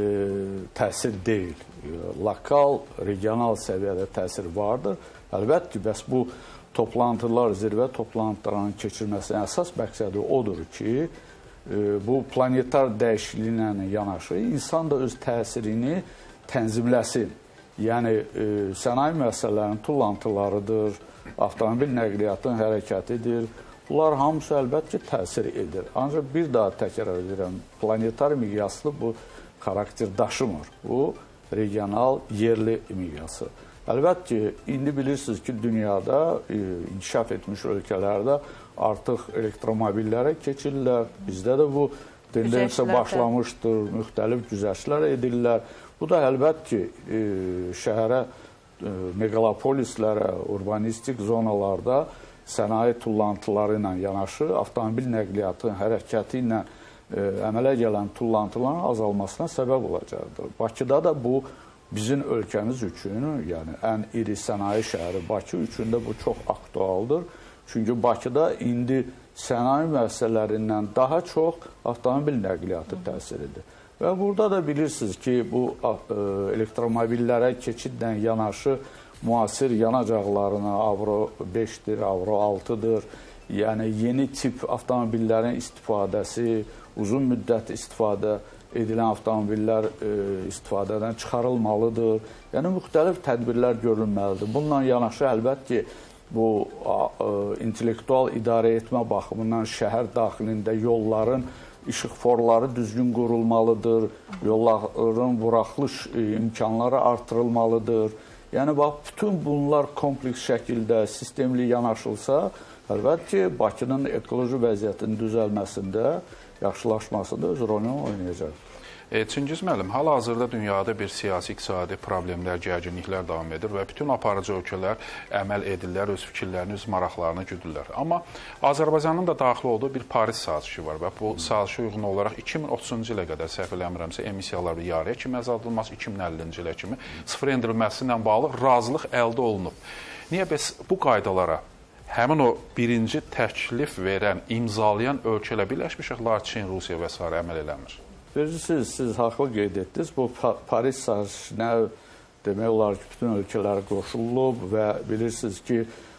təsir deyil. Lokal, regional səviyyədə təsir vardır. Əlbəttə ki, bəs bu toplantılar, zirvə toplantılarının keçirməsinin əsas məqsədi odur ki, e, bu planetar dəyişikliklə yanaşı insan da öz təsirini tənzimləsin. Yəni, e, sənaye müəssisələrinin tullantılarıdır, avtomobil nəqliyyatın hərəkətidir. Bunlar hamısı əlbəttə ki, təsir edir. Ancaq bir daha təkrar edirəm, planetar miqyaslı bu xarakter daşımır. Bu, regional, yerli miqyası. Əlbəttə ki, indi bilirsiniz ki, dünyada e, inkişaf etmiş ölkələrdə artıq elektromobillərə keçirlər. Bizdə də bu tendensiya başlamışdır, müxtəlif güzəştlər edirlər. Bu da əlbəttə ki, e, şəhərə, e, megalopolislərə, urbanistik zonalarda sənaye tullantıları ilə yanaşı, avtomobil nəqliyyatının hərəkəti ilə e, əmələ gələn tullantıların azalmasına səbəb olacaqdır. Bakıda da bu, bizim ölkəmiz üçün, yəni ən iri sənaye şəhəri Bakı üçün də bu çox aktualdır. Çünki Bakıda indi sənaye müəssisələrindən daha çox avtomobil nəqliyyatı təsiridir. Və burada da bilirsiniz ki, bu e, elektromobillərə keçidlə yanaşı müasir yanacaqlarına avro beşdir, avro altıdır. Yəni, yeni tip avtomobillərin istifadəsi, uzun müddət istifadə edilən avtomobillər e, istifadədən çıxarılmalıdır. Yəni, müxtəlif tədbirlər görülməlidir. Bununla yanaşı, əlbəttə ki, bu e, intellektual idarə etmə baxımından şəhər daxilində yolların işıqforları düzgün qurulmalıdır, yolların buraxılış e, imkanları artırılmalıdır. Yəni, bax, bütün bunlar kompleks şəkildə sistemli yanaşılsa, əlbəttə ki, Bakının ekoloji vəziyyətinin düzəlməsində, yaxşılaşmasında öz rolunu oynayacaq. E, Çingiz müəllim, hal-hazırda dünyada bir siyasi-iqtisadi problemlər, gərginliklər davam edir və bütün aparıcı ölkələr əməl edirlər, öz fikirlərini, öz maraqlarını güdürlər. Amma Azərbaycanın da daxil olduğu bir Paris sazişi var və bu sazişə uyğun olaraq iki min otuzuncu ilə qədər, səhv eləmirəmsə, emissiyalar yarıya kimi azaldılması, iki min əllinci ilə kimi sıfır endirilməsi ilə bağlı razılıq əldə olunub. Niyə bəs bu qaydalara həmin o birinci təklif verən, imzalayan ölkələr Birləşmiş Ştatlar, Çin, Rusiya və s. əməl eləmir? Bilirsiniz, siz haqlı qeyd etdiniz. Bu Paris sazişinə demək olar ki, bütün ölkələr qoşulub və bilirsiniz ki,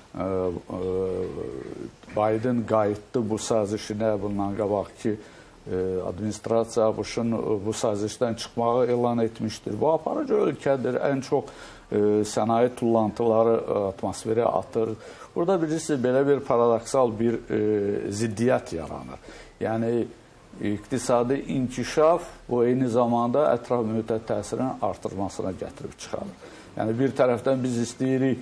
Biden qayıtdı bu sazişinə, bundan qabaq ki, administrasiya ABŞ-ın bu sazişdən çıxmağı elan etmişdir. Bu aparıcı ölkədir, ən çox sənaye tullantıları atmosferə atır. Burada bilirsiniz, belə bir paradoksal bir ziddiyyət yaranır. Yəni, iqtisadi inkişaf bu eyni zamanda ətraf mühitə təsirin artırmasına gətirib çıxarır. Yəni, bir tərəfdən biz istəyirik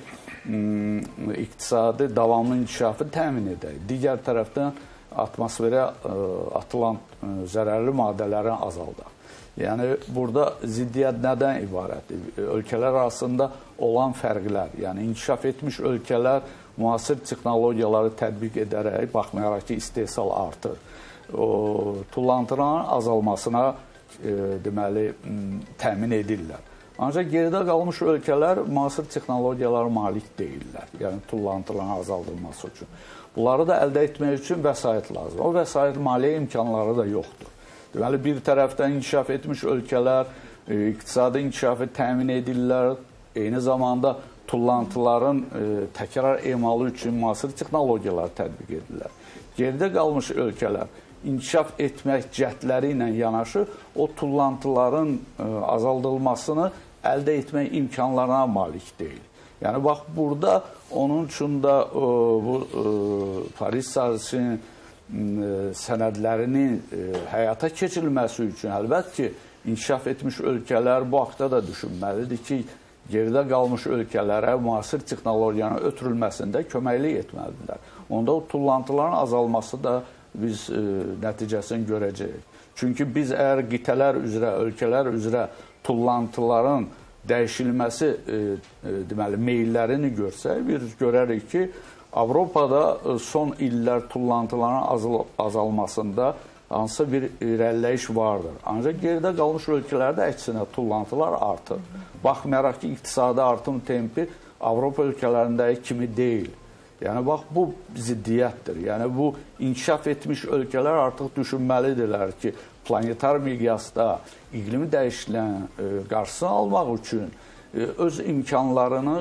iqtisadi davamlı inkişafı təmin edək. Digər tərəfdən atmosferə atılan zərərli maddələrin azaldaq. Yəni, burada ziddiyyət nədən ibarətdir? Ölkələr arasında olan fərqlər, yəni inkişaf etmiş ölkələr müasir texnologiyaları tətbiq edərək, baxmayaraq ki, istehsal artır. O, tullantıların azalmasına e, deməli, təmin edirlər. Ancaq geridə qalmış ölkələr müasir texnologiyalara malik deyirlər, yəni tullantıların azaldılması üçün. Bunları da əldə etmək üçün vəsait lazım. O vəsait maliyyə imkanları da yoxdur. Deməli, bir tərəfdən inkişaf etmiş ölkələr e, iqtisadi inkişafı təmin edirlər, eyni zamanda tullantıların e, təkrar emalı üçün müasir texnologiyalar tətbiq edirlər. Geridə qalmış ölkələr inkişaf etmək cəhdləri ilə yanaşı o tullantıların ə, azaldılmasını əldə etmək imkanlarına malik deyil. Yəni, bax, burada onun üçün də ə, bu ə, Paris sazişinin sənədlərinin ə, həyata keçirilməsi üçün əlbəttə ki, inkişaf etmiş ölkələr bu haqda da düşünməlidir ki, geridə qalmış ölkələrə müasir texnologiyanın ötürülməsində köməklik etməlidirlər. Onda o tullantıların azalması da biz e, nəticəsini görəcəyik. Çünki biz əgər qitələr üzrə, ölkələr üzrə tullantıların dəyişilməsi e, e, deməli, meyillərini görsək, biz görərik ki, Avropada e, son illər tullantıların azal azalmasında hansısa bir irəliləyiş vardır. Ancaq geridə qalmış ölkələrdə əksinə tullantılar artır. Baxmayaraq ki, iqtisadi artım tempi Avropa ölkələrindəki kimi deyil. Yəni, bax, bu ziddiyyətdir. Yəni, bu inkişaf etmiş ölkələr artıq düşünməlidirlər ki, planetar miqyasda iqlimi dəyişikliyin qarşısını almaq üçün öz imkanlarını,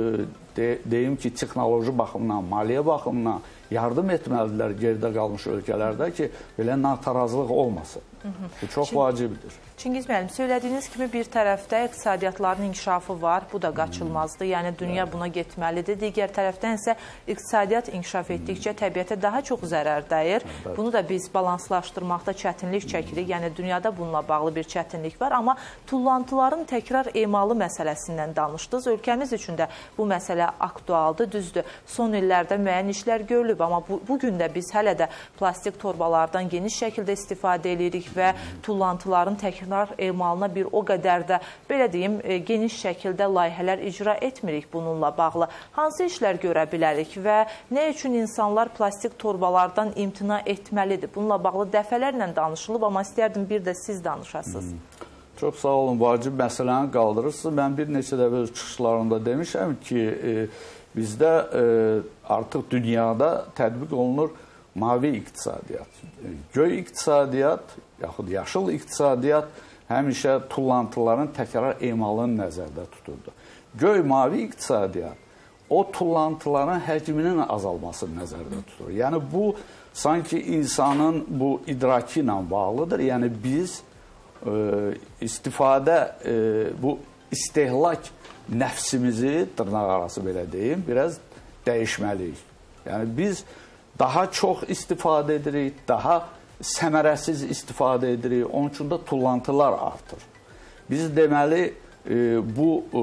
deyim ki, texnoloji baxımdan, maliyyə baxımdan yardım etməlidirlər geridə qalmış ölkələrdə ki, belə natarazlıq olmasın. Bu çox vacibdir. Çingiz müəllim, söylədiyiniz kimi bir tərəfdə iqtisadiyyatların inkişafı var, bu da qaçılmazdır. Yəni, dünya buna getməlidir. Digər tərəfdən isə iqtisadiyyat inkişaf etdikcə təbiətə daha çox zərər dəyir. Bunu da biz balanslaşdırmaqda çətinlik çəkirik. Yəni, dünyada bununla bağlı bir çətinlik var. Amma tullantıların təkrar emalı məsələsindən danışdınız. Ölkəmiz üçün də bu məsələ aktualdır, düzdür. Son illərdə müəyyən işlər görülüb, amma bugün də biz hələ də plastik torbalardan geniş şəkildə istifadə edirik və tullantıların təkrar emalına bir o qədər də, belə deyim, geniş şəkildə layihələr icra etmirik bununla bağlı. Hansı işlər görə bilərik və nə üçün insanlar plastik torbalardan imtina etməlidir? Bununla bağlı dəfələrlə danışılıb, amma istərdim bir də siz danışasınız. Hmm. Çox sağ olun, vacib məsələni qaldırırsınız. Mən bir neçə dəfə öz çıxışlarımda demişəm ki, e, bizdə e, artıq dünyada tətbiq olunur mavi iqtisadiyyat. Göy iqtisadiyyat, yaxud yaşıl iqtisadiyyat həmişə tullantıların təkrar emalını nəzərdə tuturdu. Göy mavi iqtisadiyyat o tullantıların həcminin azalmasını nəzərdə tutur. Yəni, bu sanki insanın bu idraki ilə bağlıdır. Yəni, biz e, istifadə, e, bu istehlak nəfsimizi, dırnaq arası belə deyim, biraz dəyişməliyik. Yəni, biz daha çox istifadə edirik, daha səmərəsiz istifadə edirik, onun üçün də tullantılar artır. Biz deməli, e, bu e,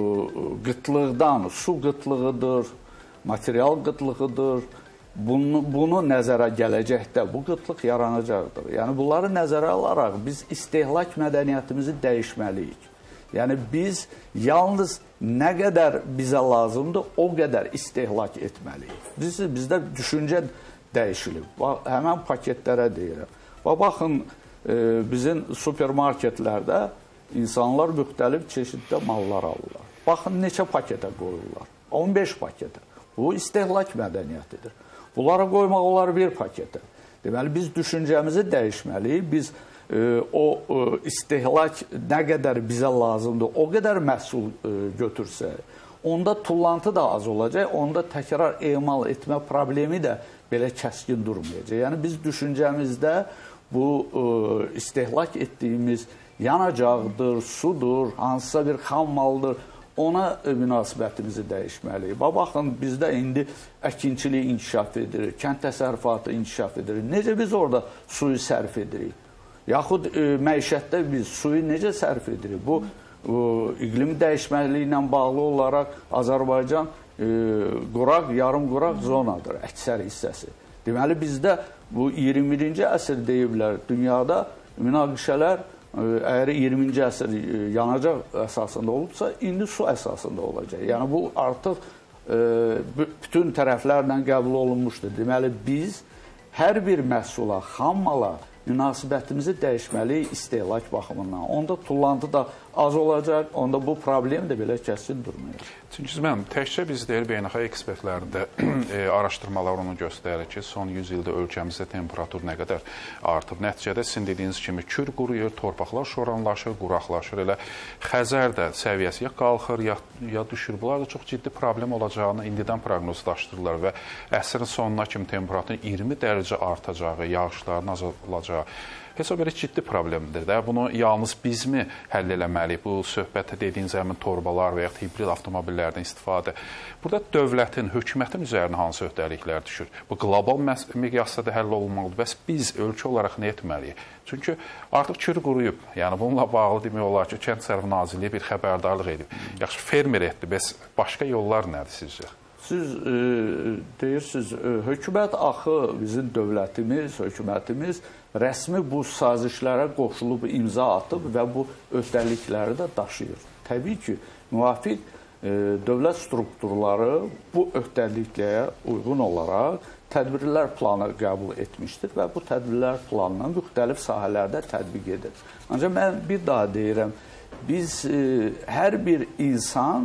qıtlıqdan, su qıtlığıdır, material qıtlığıdır, bunu, bunu nəzərə gələcəkdə bu qıtlıq yaranacaqdır. Yəni, bunları nəzərə alaraq biz istehlak mədəniyyətimizi dəyişməliyik. Yəni, biz yalnız nə qədər bizə lazımdır, o qədər istehlak etməliyik. Biz, bizdə düşüncə dəyişilib. Həmən paketlərə deyirəm. Baxın, e, bizim supermarketlərdə insanlar müxtəlif çeşiddə mallar alırlar. Baxın, neçə paketə qoyurlar? on beş paketə. Bu, istehlak mədəniyyətidir. Bunlara qoymaq olar bir paketə. Deməli, biz düşüncəmizi dəyişməliyik. Biz e, o e, istehlak nə qədər bizə lazımdır, o qədər məhsul e, götürsək, onda tullantı da az olacaq, onda təkrar emal etmə problemi də belə kəskin durmayacaq. Yəni, biz düşüncəmizdə bu e, istehlak etdiyimiz yanacaqdır, sudur, hansısa bir xam maldır, ona e, münasibətimizi dəyişməliyik. Baxın, bizdə indi əkinçilik inkişaf edirik, kənd təsərrüfatı inkişaf edirik. Necə biz orada suyu sərf edirik? Yaxud e, məişətdə biz suyu necə sərf edirik? Bu, e, iqlim dəyişməkliyi ilə bağlı olaraq Azərbaycan E, quraq, yarım quraq zonadır, əksər hissəsi. Deməli, bizdə bu iyirmi birinci əsr deyiblər, dünyada münaqişələr e, əgər iyirminci əsr e, yanacaq əsasında olubsa, indi su əsasında olacaq. Yəni, bu artıq e, bütün tərəflərlə qəbul olunmuşdur. Deməli, biz hər bir məhsula, xam mala münasibətimizi dəyişməliyik istehlak baxımından. Onda tullantı da az olacaq, onda bu problem də belə kəskin durmayacaq. Çünki mən təkcə biz deyil, beynəlxalq ekspertlərin də e, araşdırmalar onu göstərir ki, son yüz ildə ölkəmizdə temperatur nə qədər artıb. Nəticədə sizin dediyiniz kimi kür quruyur, torpaqlar şoranlaşır, quraqlaşır. Elə Xəzər də səviyyəsi ya qalxır, ya, ya düşür. Bunlar da çox ciddi problem olacağını indidən proqnozlaşdırırlar və əsrin sonuna kimi temperaturun iyirmi dərəcə artacağı, yağışların azalacağı heç o belə ciddi problemdir də. Bunu yalnız biz mi həll eləməliyik? Bu söhbətdə dediyiniz həmin torbalar və ya hibrid avtomobillərdən istifadə. Burada dövlətin, hökumətin üzərinə hansı öhdəliklər düşür? Bu qlobal miqyasda da həll olunmalıdır. Bəs biz ölkə olaraq nə etməliyik? Çünki artıq kür quruyub. Yəni bununla bağlı demək olar ki, Kənd Təsərrüfatı Nazirliyi bir xəbərdarlıq edib. Yaxşı, fermer etdi. Bəs başqa yollar nədir sizcə? Siz e, deyirsiniz, e, hökumət axı bizim dövlətimiz, hökumətimiz rəsmi bu sazişlərə qoşulub, imza atıb və bu öhdəlikləri də daşıyır. Təbii ki, müvafiq e, dövlət strukturları bu öhdəliklərə uyğun olaraq tədbirlər planı qəbul etmişdir və bu tədbirlər planını müxtəlif sahələrdə tətbiq edir. Ancaq mən bir daha deyirəm, biz e, hər bir insan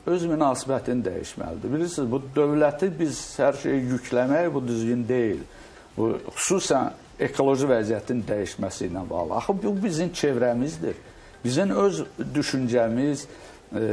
öz münasibətini dəyişməlidir. Bilirsiniz, bu dövləti biz hər şeyi yükləmək bu düzgün deyil. Bu, xüsusən ekoloji vəziyyətin dəyişməsi ilə bağlı. Axı, bu bizim çevrəmizdir. Bizim öz düşüncəmiz, e,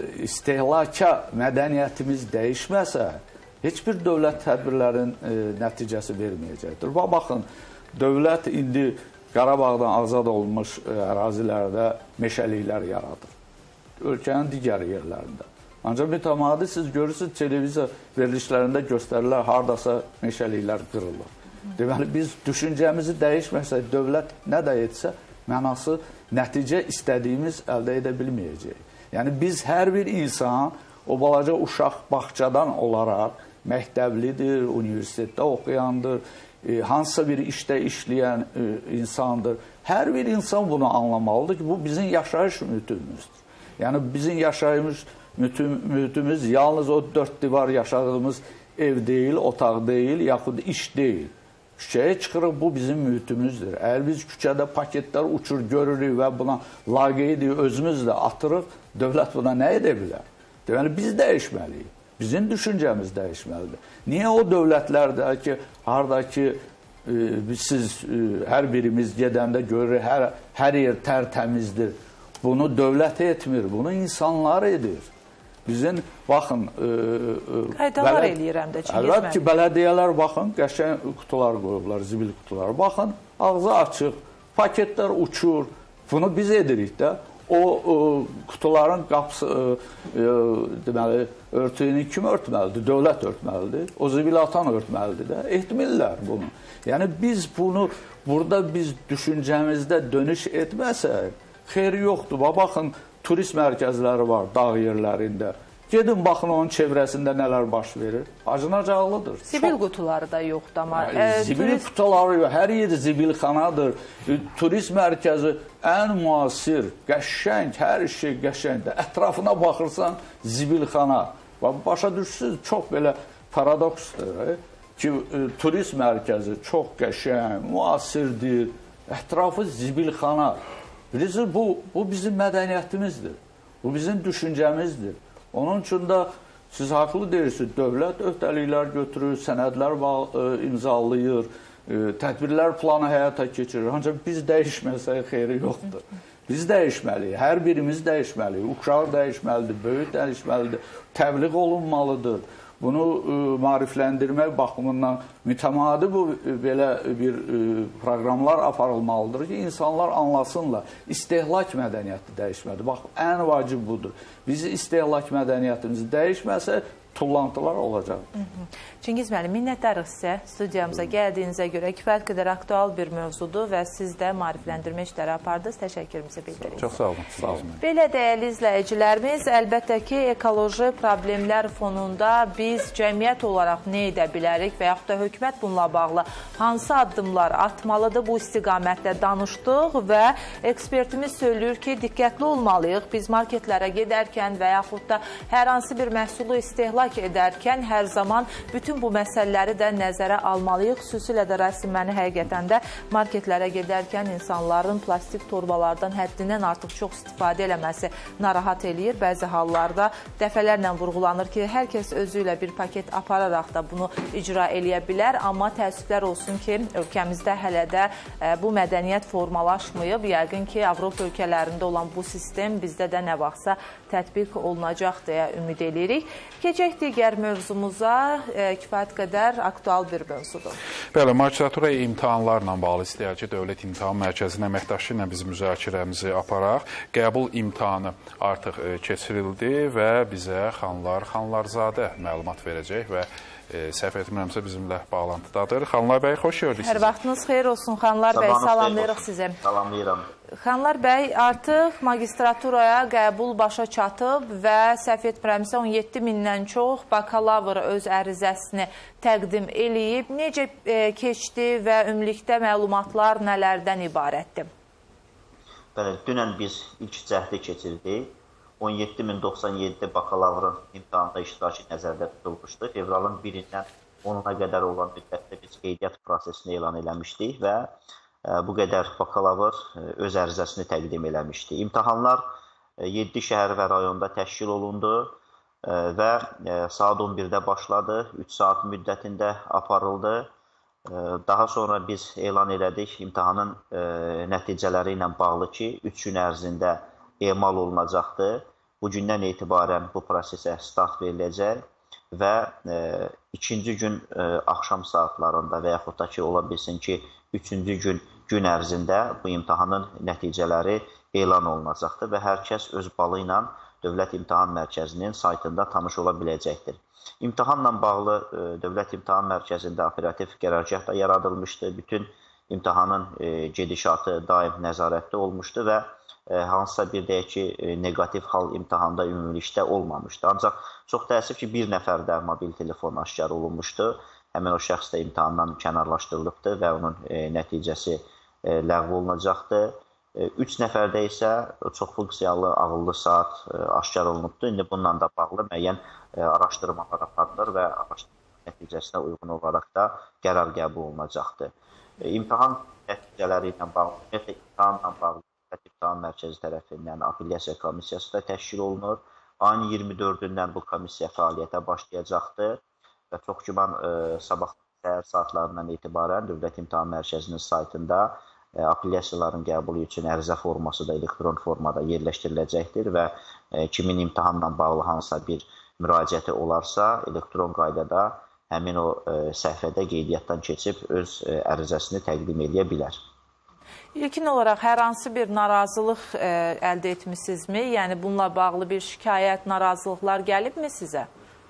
istehlaka mədəniyyətimiz dəyişməsə, heç bir dövlət tədbirlərin e, nəticəsi verməyəcəkdir. Baxın, dövlət indi Qarabağdan azad olmuş e, ərazilərdə meşəliklər yaradır. Ölkənin digər yerlərində. Ancaq mütəmadi siz görürsünüz, televiziya verilişlərində göstərirlər, haradasa meşəliklər qırılır. Deməli, biz düşüncəmizi dəyişməsək, dövlət nə də etsə, mənası, nəticə istədiyimiz əldə edə bilməyəcək. Yəni, biz hər bir insan, o balaca uşaq bağçadan olaraq, məktəblidir, universitetdə oxuyandır, e, hansısa bir işdə işləyən e, insandır. Hər bir insan bunu anlamalıdır ki, bu bizim yaşayış mühitimizdir. Yəni, bizim yaşayış mühitimiz yalnız o dörd divar yaşadığımız ev deyil, otaq deyil, yaxud iş deyil. Küçəyə çıxırıq, bu bizim mühitimizdir. Əgər biz küçədə paketlər uçur, görürük və buna laqeydik, özümüz də atırıq, dövlət buna nə edə bilər? Deməli, biz dəyişməliyik. Bizim düşüncəmiz dəyişməlidir. Niyə o dövlətlərdə ki, haradakı e, siz e, hər birimiz gedəndə görürük, hər, hər yer tərtəmizdir. Bunu dövlət etmir, bunu insanlar edir. Bizim, baxın... Qaydalar eləyirəm də, Çingiz müəllim. Ki, bələdiyyələr, baxın, qəşəng qutular qoyublar, zibil qutular. Baxın, ağzı açıq, paketlər uçur. Bunu biz edirik də. O, o qutuların qapısı, e, deməli, örtüyünü kim örtməlidir? Dövlət örtməlidir. O zibil atan örtməlidir də. Etmirlər bunu. Yəni, biz bunu, burada biz düşüncəmizdə dönüş etməsək, xeyri yoxdur. Baxın, turist mərkəzləri var dağ yerlərində. Gedin, baxın, onun çevrəsində nələr baş verir. Acınacaqlıdır. Zibil Çox... qutuları da yoxdur ama. E, zibil turist... qutuları yox. Hər yer zibilxanadır. E, turist mərkəzi ən müasir, qəşəng, hər şey qəşəngdir. Ətrafına baxırsan, zibilxana. Başa düşürsünüz, çox belə paradoksdur. E, ki, e, turist mərkəzi çox qəşəng, müasirdir. Ətrafı zibilxana. Bilirsiniz, bu, bu bizim mədəniyyətimizdir. Bu bizim düşüncəmizdir. Onun üçün də siz haqlı deyirsiniz, dövlət öhdəliklər götürür, sənədlər imzalayır, tədbirlər planı həyata keçirir. Ancaq biz dəyişməsək xeyri yoxdur. Biz dəyişməliyik, hər birimiz dəyişməliyik. Uşaq dəyişməlidir, böyük dəyişməlidir, təbliğ olunmalıdır. Bunu e, maarifləndirmək baxımından mütəmadi bu e, belə bir e, proqramlar aparılmalıdır ki, insanlar anlasınlar. İstehlak mədəniyyəti dəyişməlidir. Bax, ən vacib budur. Bizi istehlak mədəniyyətimizi dəyişməsə, tullantılar olacaq. Çingiz müəllim, minnətdarıq sizə. Studiyamıza gəldiyinizə görə kifayət qədər aktual bir mövzudur və siz də maarifləndirmə işləri apardınız. Təşəkkürümüzü bildiririk. Çox sağ olun. Sağ olun. Belə dəyərli izləyicilərimiz, əlbəttə ki, ekoloji problemlər fonunda biz cəmiyyət olaraq nə edə bilərik və yaxud da hökumət bununla bağlı hansı addımlar atmalıdır, bu istiqamətdə danışdıq və ekspertimiz söylüyor ki, diqqətli olmalıyıq. Biz marketlərə gedərkən və yaxud da hər hansı bir məhsulu istehlak edərkən hər zaman bütün bu məsələləri də nəzərə almalıyıq. Xüsusilə də rəsməni həqiqətən də marketlərə gedərkən insanların plastik torbalardan həddindən artıq çox istifadə eləməsi narahat eləyir. Bəzi hallarda dəfələrlə vurğulanır ki, hər kəs özü ilə bir paket apararaq da bunu icra eləyə bilər. Amma təəssüflər olsun ki, ölkəmizdə hələ də e, bu mədəniyyət formalaşmayıb. Yəqin ki, Avropa ölkələrində olan bu sistem bizdə də nə vaxtsa tətbiq olunacaq deyə ümid edirik. Keçək digər mövzumuza, e, kifayət qədər aktual bir mövzudur. Bəli, magistratura imtahanlarla bağlı istəyər ki, Dövlət İmtahan Mərkəzinin əməkdaşı ilə biz müzakirəmizi aparaq. Qəbul imtahanı artıq e, keçirildi və bizə Xanlar Xanlarzadə məlumat verəcək və e, səhv etmirəmsə bizimlə bağlantıdadır. Xanlar bəy, xoş gördük sizi. Hər vaxtınız xeyir olsun, Xanlar bəy, salamlayırıq sizə. Salamlayıram. Xanlar bəy, artıq magistraturaya qəbul başa çatıb və səhv etmirəmsə on yeddi mindən çox bakalavr öz ərizəsini təqdim eləyib. Necə e, keçdi və ümumilikdə məlumatlar nələrdən ibarətdir? Bəli, dünən biz ilk cəhdi keçirdik. on yeddi min doxsan yeddi bakalavrın imtahanında iştirakı nəzərdə tutulmuşdu. Fevralın birindən onuna qədər olan müddətdə biz qeydiyyat prosesini elan eləmişdik və bu qədər bakalavr öz ərizəsini təqdim eləmişdi. İmtahanlar yeddi şəhər və rayonda təşkil olundu. və saat on birdə başladı, üç saat müddətində aparıldı. Daha sonra biz elan elədik imtahanın nəticələri ilə bağlı ki, üç gün ərzində emal olunacaqdır. Bu gündən etibarən bu prosesə start veriləcək və ikinci gün axşam saatlarında və yaxud da ki, ola bilsin ki, üçüncü gün gün ərzində bu imtahanın nəticələri elan olunacaqdır və hər kəs öz balı ilə Dövlət İmtahan Mərkəzinin saytında tanış ola biləcəkdir. İmtahanla bağlı Dövlət İmtahan Mərkəzində operativ qərargah da yaradılmışdı. Bütün imtahanın gedişatı daim nəzarətdə olmuşdu və hansısa bir deyək ki, negativ hal imtahanda ümumilikdə olmamışdı. Ancaq çox təəssüf ki, bir nəfərdə mobil telefon aşkar olunmuşdu. Həmin o şəxs də imtahandan kənarlaşdırılıbdır və onun nəticəsi ləğv olunacaqdır. Üç nəfərdə isə çox funksiyalı ağıllı saat aşkar olunubdur. İndi bununla da bağlı müəyyən araşdırmalar aparılır və araşdırma nəticəsinə uyğun olaraq da qərar qəbul olunacaqdır. İmtahan nəticələri ilə bağlı, imtahanla bağlı İmtahan Mərkəzi tərəfindən apellyasiya komissiyası da təşkil olunur. Ayın iyirmi dördündən bu komissiya fəaliyyətə başlayacaqdır və çox güman sabah səhər saatlarından etibarən Dövlət İmtahan Mərkəzinin saytında apellyasiyaların qəbulu üçün ərizə forması da elektron formada yerləşdiriləcəkdir və kimin imtahanla bağlı hansısa bir müraciəti olarsa, elektron qaydada həmin o səhifədə qeydiyyatdan keçib öz ərizəsini təqdim edə bilər. İlkin olaraq hər hansı bir narazılıq əldə etmisinizmi? Yəni bununla bağlı bir şikayət, narazılıqlar gəlibmi sizə?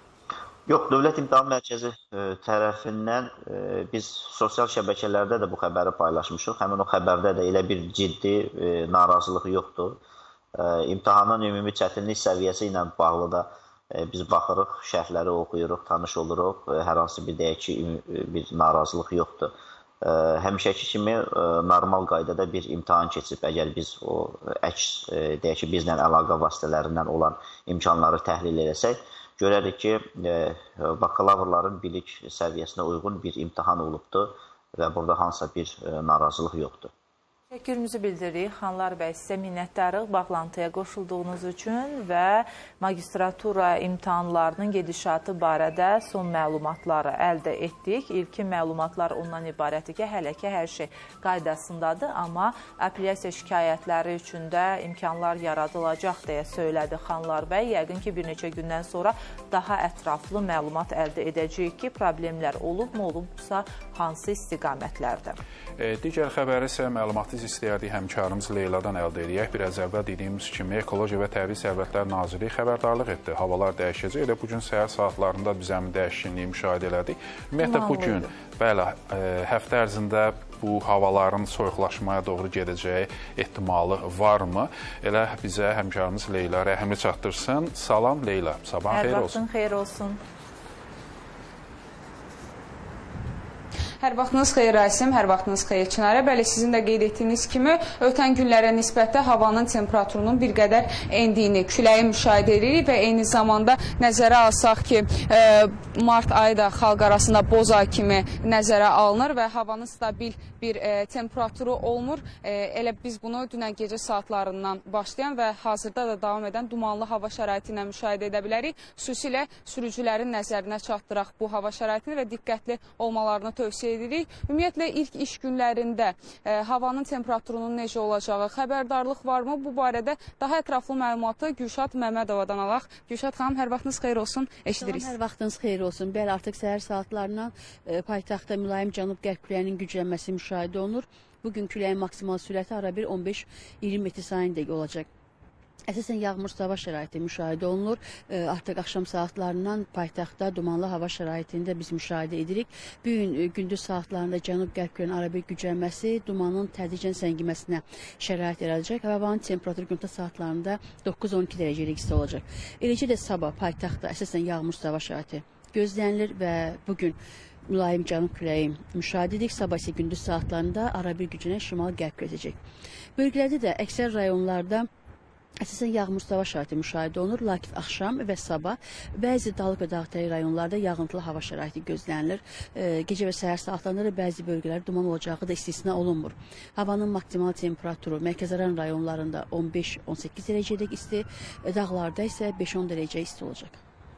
Yox, Dövlət İmtahan Mərkəzi tərəfindən biz sosial şəbəkələrdə də bu xəbəri paylaşmışıq. Həmin o xəbərdə də elə bir ciddi narazılıq yoxdur. İmtahanın ümumi çətinlik səviyyəsi ilə bağlı da biz baxırıq, şərhləri oxuyuruq, tanış oluruq. Hər hansı bir deyək ki, bir narazılıq yoxdur. Həmişəki kimi normal qaydada bir imtahan keçib, əgər biz o əks, deyək ki, bizlə əlaqə vasitələrindən olan imkanları təhlil edəsək, görərik ki, bakalavrların bilik səviyyəsinə uyğun bir imtahan olubdur və burada hansısa bir narazılıq yoxdur. Təşəkkürümüzü bildiririk. Xanlar bəy, sizə minnətdarıq bağlantıya qoşulduğunuz üçün və magistratura imtahanlarının gedişatı barədə son məlumatları əldə etdik. İlkin məlumatlar ondan ibarətdir ki, hələ ki hər şey qaydasındadır, amma apellyasiya şikayətləri üçün də imkanlar yaradılacaq deyə söylədi Xanlar bəy. Yəqin ki, bir neçə gündən sonra daha ətraflı məlumat əldə edəcəyik ki, problemlər olub-mu, olubsa hansı istiqamətlərdə. Digər xəbəri isə məlumatı istəyərdik həmkarımız Leyladan əldə edək. Biraz əvvəl dediyimiz kimi Ekologiya və Təbii Sərvətlər Nazirliyi xəbərdarlıq etdi. Havalar dəyişəcək. Elə bugün səhər saatlarında biz həmin dəyişikliyi müşahidə elədik. Ümumiyyətlə bugün, bəli, həftə ərzində bu havaların soyuqlaşmaya doğru gedəcəyi ehtimalı varmı? Elə bizə həmkarımız Leyla rəhmi çatdırsın. Salam Leyla, sabahın xeyir olsun. Hər vaxtın xeyir olsun. Hər vaxtınız xeyir Rasim, hər vaxtınız xeyir Çinarə. Bəli, sizin də qeyd etdiyiniz kimi, ötən günlərə nisbətdə havanın temperaturunun bir qədər endiyini, küləyi müşahidə edirik və eyni zamanda nəzərə alsaq ki, mart ayı da xalq arasında boz ay kimi nəzərə alınır və havanın stabil bir temperaturu olmur. Elə biz bunu dünən gecə saatlarından başlayan və hazırda da davam edən dumanlı hava şəraiti ilə müşahidə edə bilərik. Xüsusilə sürücülərin nəzərinə çatdıraq bu hava şəraitini və diqqətli olmalarını tövsiyə edirik. Ümumiyyətlə, ilk iş günlərində e, havanın temperaturunun necə olacağı, xəbərdarlıq varmı? Bu barədə daha ətraflı məlumatı Gülşad Məmmədovadan alaq. Gülşad xanım, hər vaxtınız xeyir olsun, eşidirik. Hər vaxtınız xeyir olsun. Bəli, artıq səhər saatlarından e, paytaxtda mülayim cənub-qərb küləyinin güclənməsi müşahidə olunur. Bugün küləyin maksimal sürəti ara bir on beş iyirmi metr saniyə olacaq. Əsasən yağmur hava şəraiti müşahidə olunur. E, artıq axşam saatlarından paytaxtda dumanlı hava şəraitində biz müşahidə edirik. Bu gün e, gündüz saatlarında cənub-qərb küləyin arabir güclənməsi dumanın tədricən səngiməsinə şərait yaradacaq. Havanın temperaturu gündüz saatlarında doqquz on iki dərəcəlik isti olacaq. Eləcə də sabah paytaxtda əsasən yağmur hava şəraiti gözlənilir və bugün mülayim cənub küləyi müşahidə edirik. Sabah isə gündüz saatlarında arabir gücünə şimal-qərb gələcək. Bölgələrdə də əksər rayonlarda əsasən yağmur hava şəraiti müşahidə olunur, lakin axşam və sabah bəzi dağlıq və dağtəyi rayonlarda yağıntılı hava şəraiti gözlənilir. E, gecə və səhər saatlarında da bəzi bölgələrdə duman olacağı da istisna olunmur. Havanın maksimal temperaturu mərkəzarən rayonlarında on beş on səkkiz dərəcədək isti, dağlarda isə beş on dərəcə isti olacaq.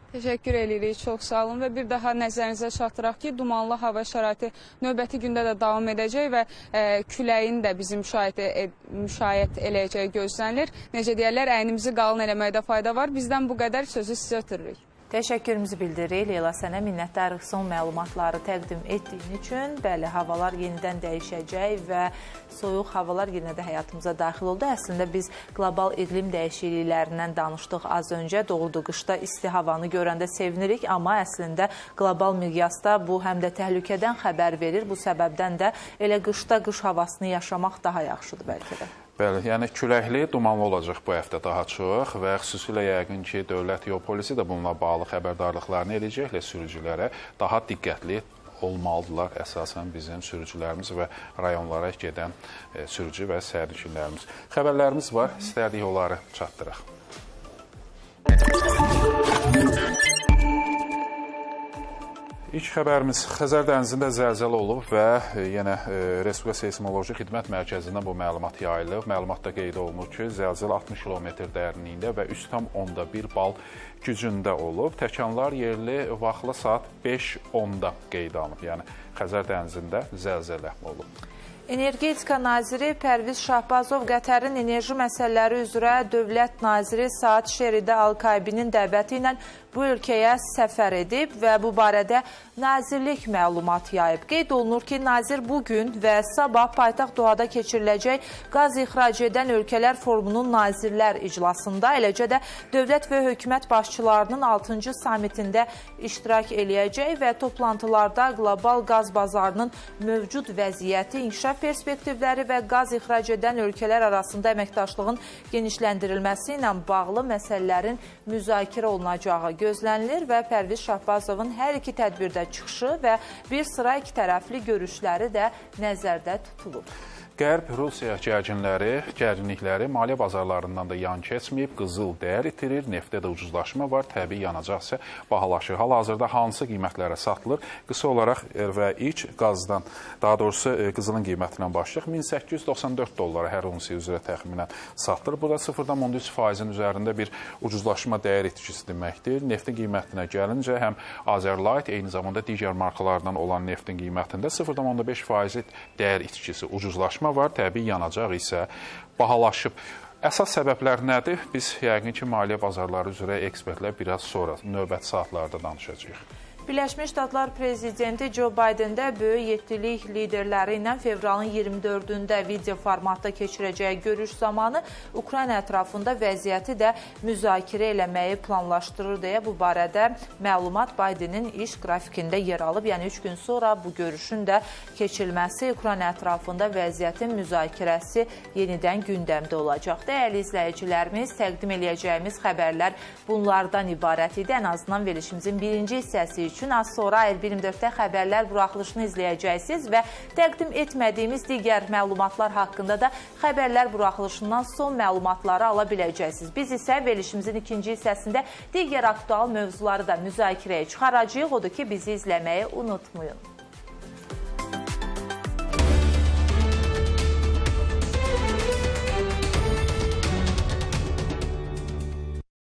Təşəkkür edirik, çox sağ olun və bir daha nəzərinizə çatdıraq ki, dumanlı hava şəraiti növbəti gündə də davam edəcək və e, küləyin də bizim müşahidə, e, müşahidə eləyəcəyi gözlənilir. Necə deyərlər, əynimizi qalın eləməkdə fayda var. Bizdən bu qədər, sözü sizə ötürürük. Təşəkkürümüzü bildiririk. Leyla, sənə minnətdarıq son məlumatları təqdim etdiyin üçün. Bəli, havalar yenidən dəyişəcək və soyuq havalar yenə də həyatımıza daxil oldu. Əslində biz qlobal iqlim dəyişikliklərindən danışdıq az öncə. Doğrudur, qışda isti havanı görəndə sevinirik, amma əslində qlobal miqyasda bu həm də təhlükədən xəbər verir. Bu səbəbdən də elə qışda qış havasını yaşamaq daha yaxşıdır bəlkə də. Bəli, yəni küləkli, dumanlı olacaq bu həftə daha çox və xüsusilə yəqin ki, dövlət yol polisi də bununla bağlı xəbərdarlıqlarını edəcəklə sürücülərə daha diqqətli olmalıdırlar əsasən bizim sürücülərimiz və rayonlara gedən e, sürücü və sərnişinlərimiz. Xəbərlərimiz var, istərdik onları çatdıraq. İlk xəbərimiz Xəzər dənizində zəlzələ olub və yenə Respublika Seysmoloji Xidmət Mərkəzindən bu məlumat yayılıb. Məlumatda qeyd olunur ki, zəlzələ altmış kilometr dərinliyində və üç tam onda bir bal gücündə olub. Təkanlar yerli vaxtla saat beş onda qeyd alınıb. Yəni Xəzər dənizində zəlzələ olub. Energetika naziri Pərviz Şahbazov Qətərin enerji məsələləri üzrə dövlət naziri Saad Şeridi Al-Kaibinin dəvəti ilə bu ölkəyə səfər edib və bu barədə nazirlik məlumat yayıb. Qeyd olunur ki, nazir bugün və sabah paytaxt Dohada keçiriləcək qaz ixrac edən ölkələr forumunun nazirlər iclasında, eləcə də dövlət və hökumət başçılarının altıncı samitində iştirak eləyəcək və toplantılarda qlobal qaz bazarının mövcud vəziyyəti, inkişaf perspektivləri və qaz ixrac edən ölkələr arasında əməkdaşlığın genişləndirilməsi ilə bağlı məsələlərin müzakirə olunacağı gözlənilir və Pərviz Şahbazovun hər iki tədbirdə çıxışı və bir sıra iki tərəfli görüşləri də nəzərdə tutulub. Qərb Rusiya gərginləri, gərginlikləri maliyyə bazarlarından da yan keçməyib, qızıl dəyər itirir, neftdə də ucuzlaşma var, təbii yanacaq isə bahalaşır. Hal-hazırda hansı qiymətlərə satılır? Qısa olaraq və ilk qazdan, daha doğrusu qızılın qiymətindən başlayaq, min səkkiz yüz doxsan dörd dollara hər unsiya üzrə təxminən satılır. Bu da sıfır tam on üç faizin üzərində bir ucuzlaşma dəyər itkisi deməkdir. Neftin qiymətinə gəlincə, həm Azerlight, eyni zamanda digər markalardan olan neftin qiymətində sıfır tam on beş faizi dəyər itkisi, ucuzlaşma var, təbii yanacaq isə bahalaşıb. Əsas səbəblər nədir? Biz yəqin ki, maliyyə bazarları üzrə ekspertlər biraz sonra növbəti saatlarda danışacağıq. Birləşmiş Ştatlar Prezidenti Joe Biden də böyük yetkilik liderləri ilə fevralın iyirmi dördündə video formatda keçirəcəyi görüş zamanı Ukrayna ətrafında vəziyyəti də müzakirə eləməyi planlaşdırır deyə bu barədə məlumat Bidenin iş qrafikində yer alıb. Yəni üç gün sonra bu görüşün də keçirilməsi, Ukrayna ətrafında vəziyyətin müzakirəsi yenidən gündəmdə olacaq. Dəyərli izləyicilərimiz, təqdim eləyəcəyimiz xəbərlər bunlardan ibarət idi. Ən azından verilişimizin birinci hissəsi üçün az sonra L bir iyirmi dörddə xəbərlər buraxılışını izləyəcəksiniz və təqdim etmədiyimiz digər məlumatlar haqqında da xəbərlər buraxılışından son məlumatları ala biləcəksiniz. Biz isə verilişimizin ikinci hissəsində digər aktual mövzuları da müzakirəyə çıxaracağıq. Odur ki, bizi izləməyi unutmayın.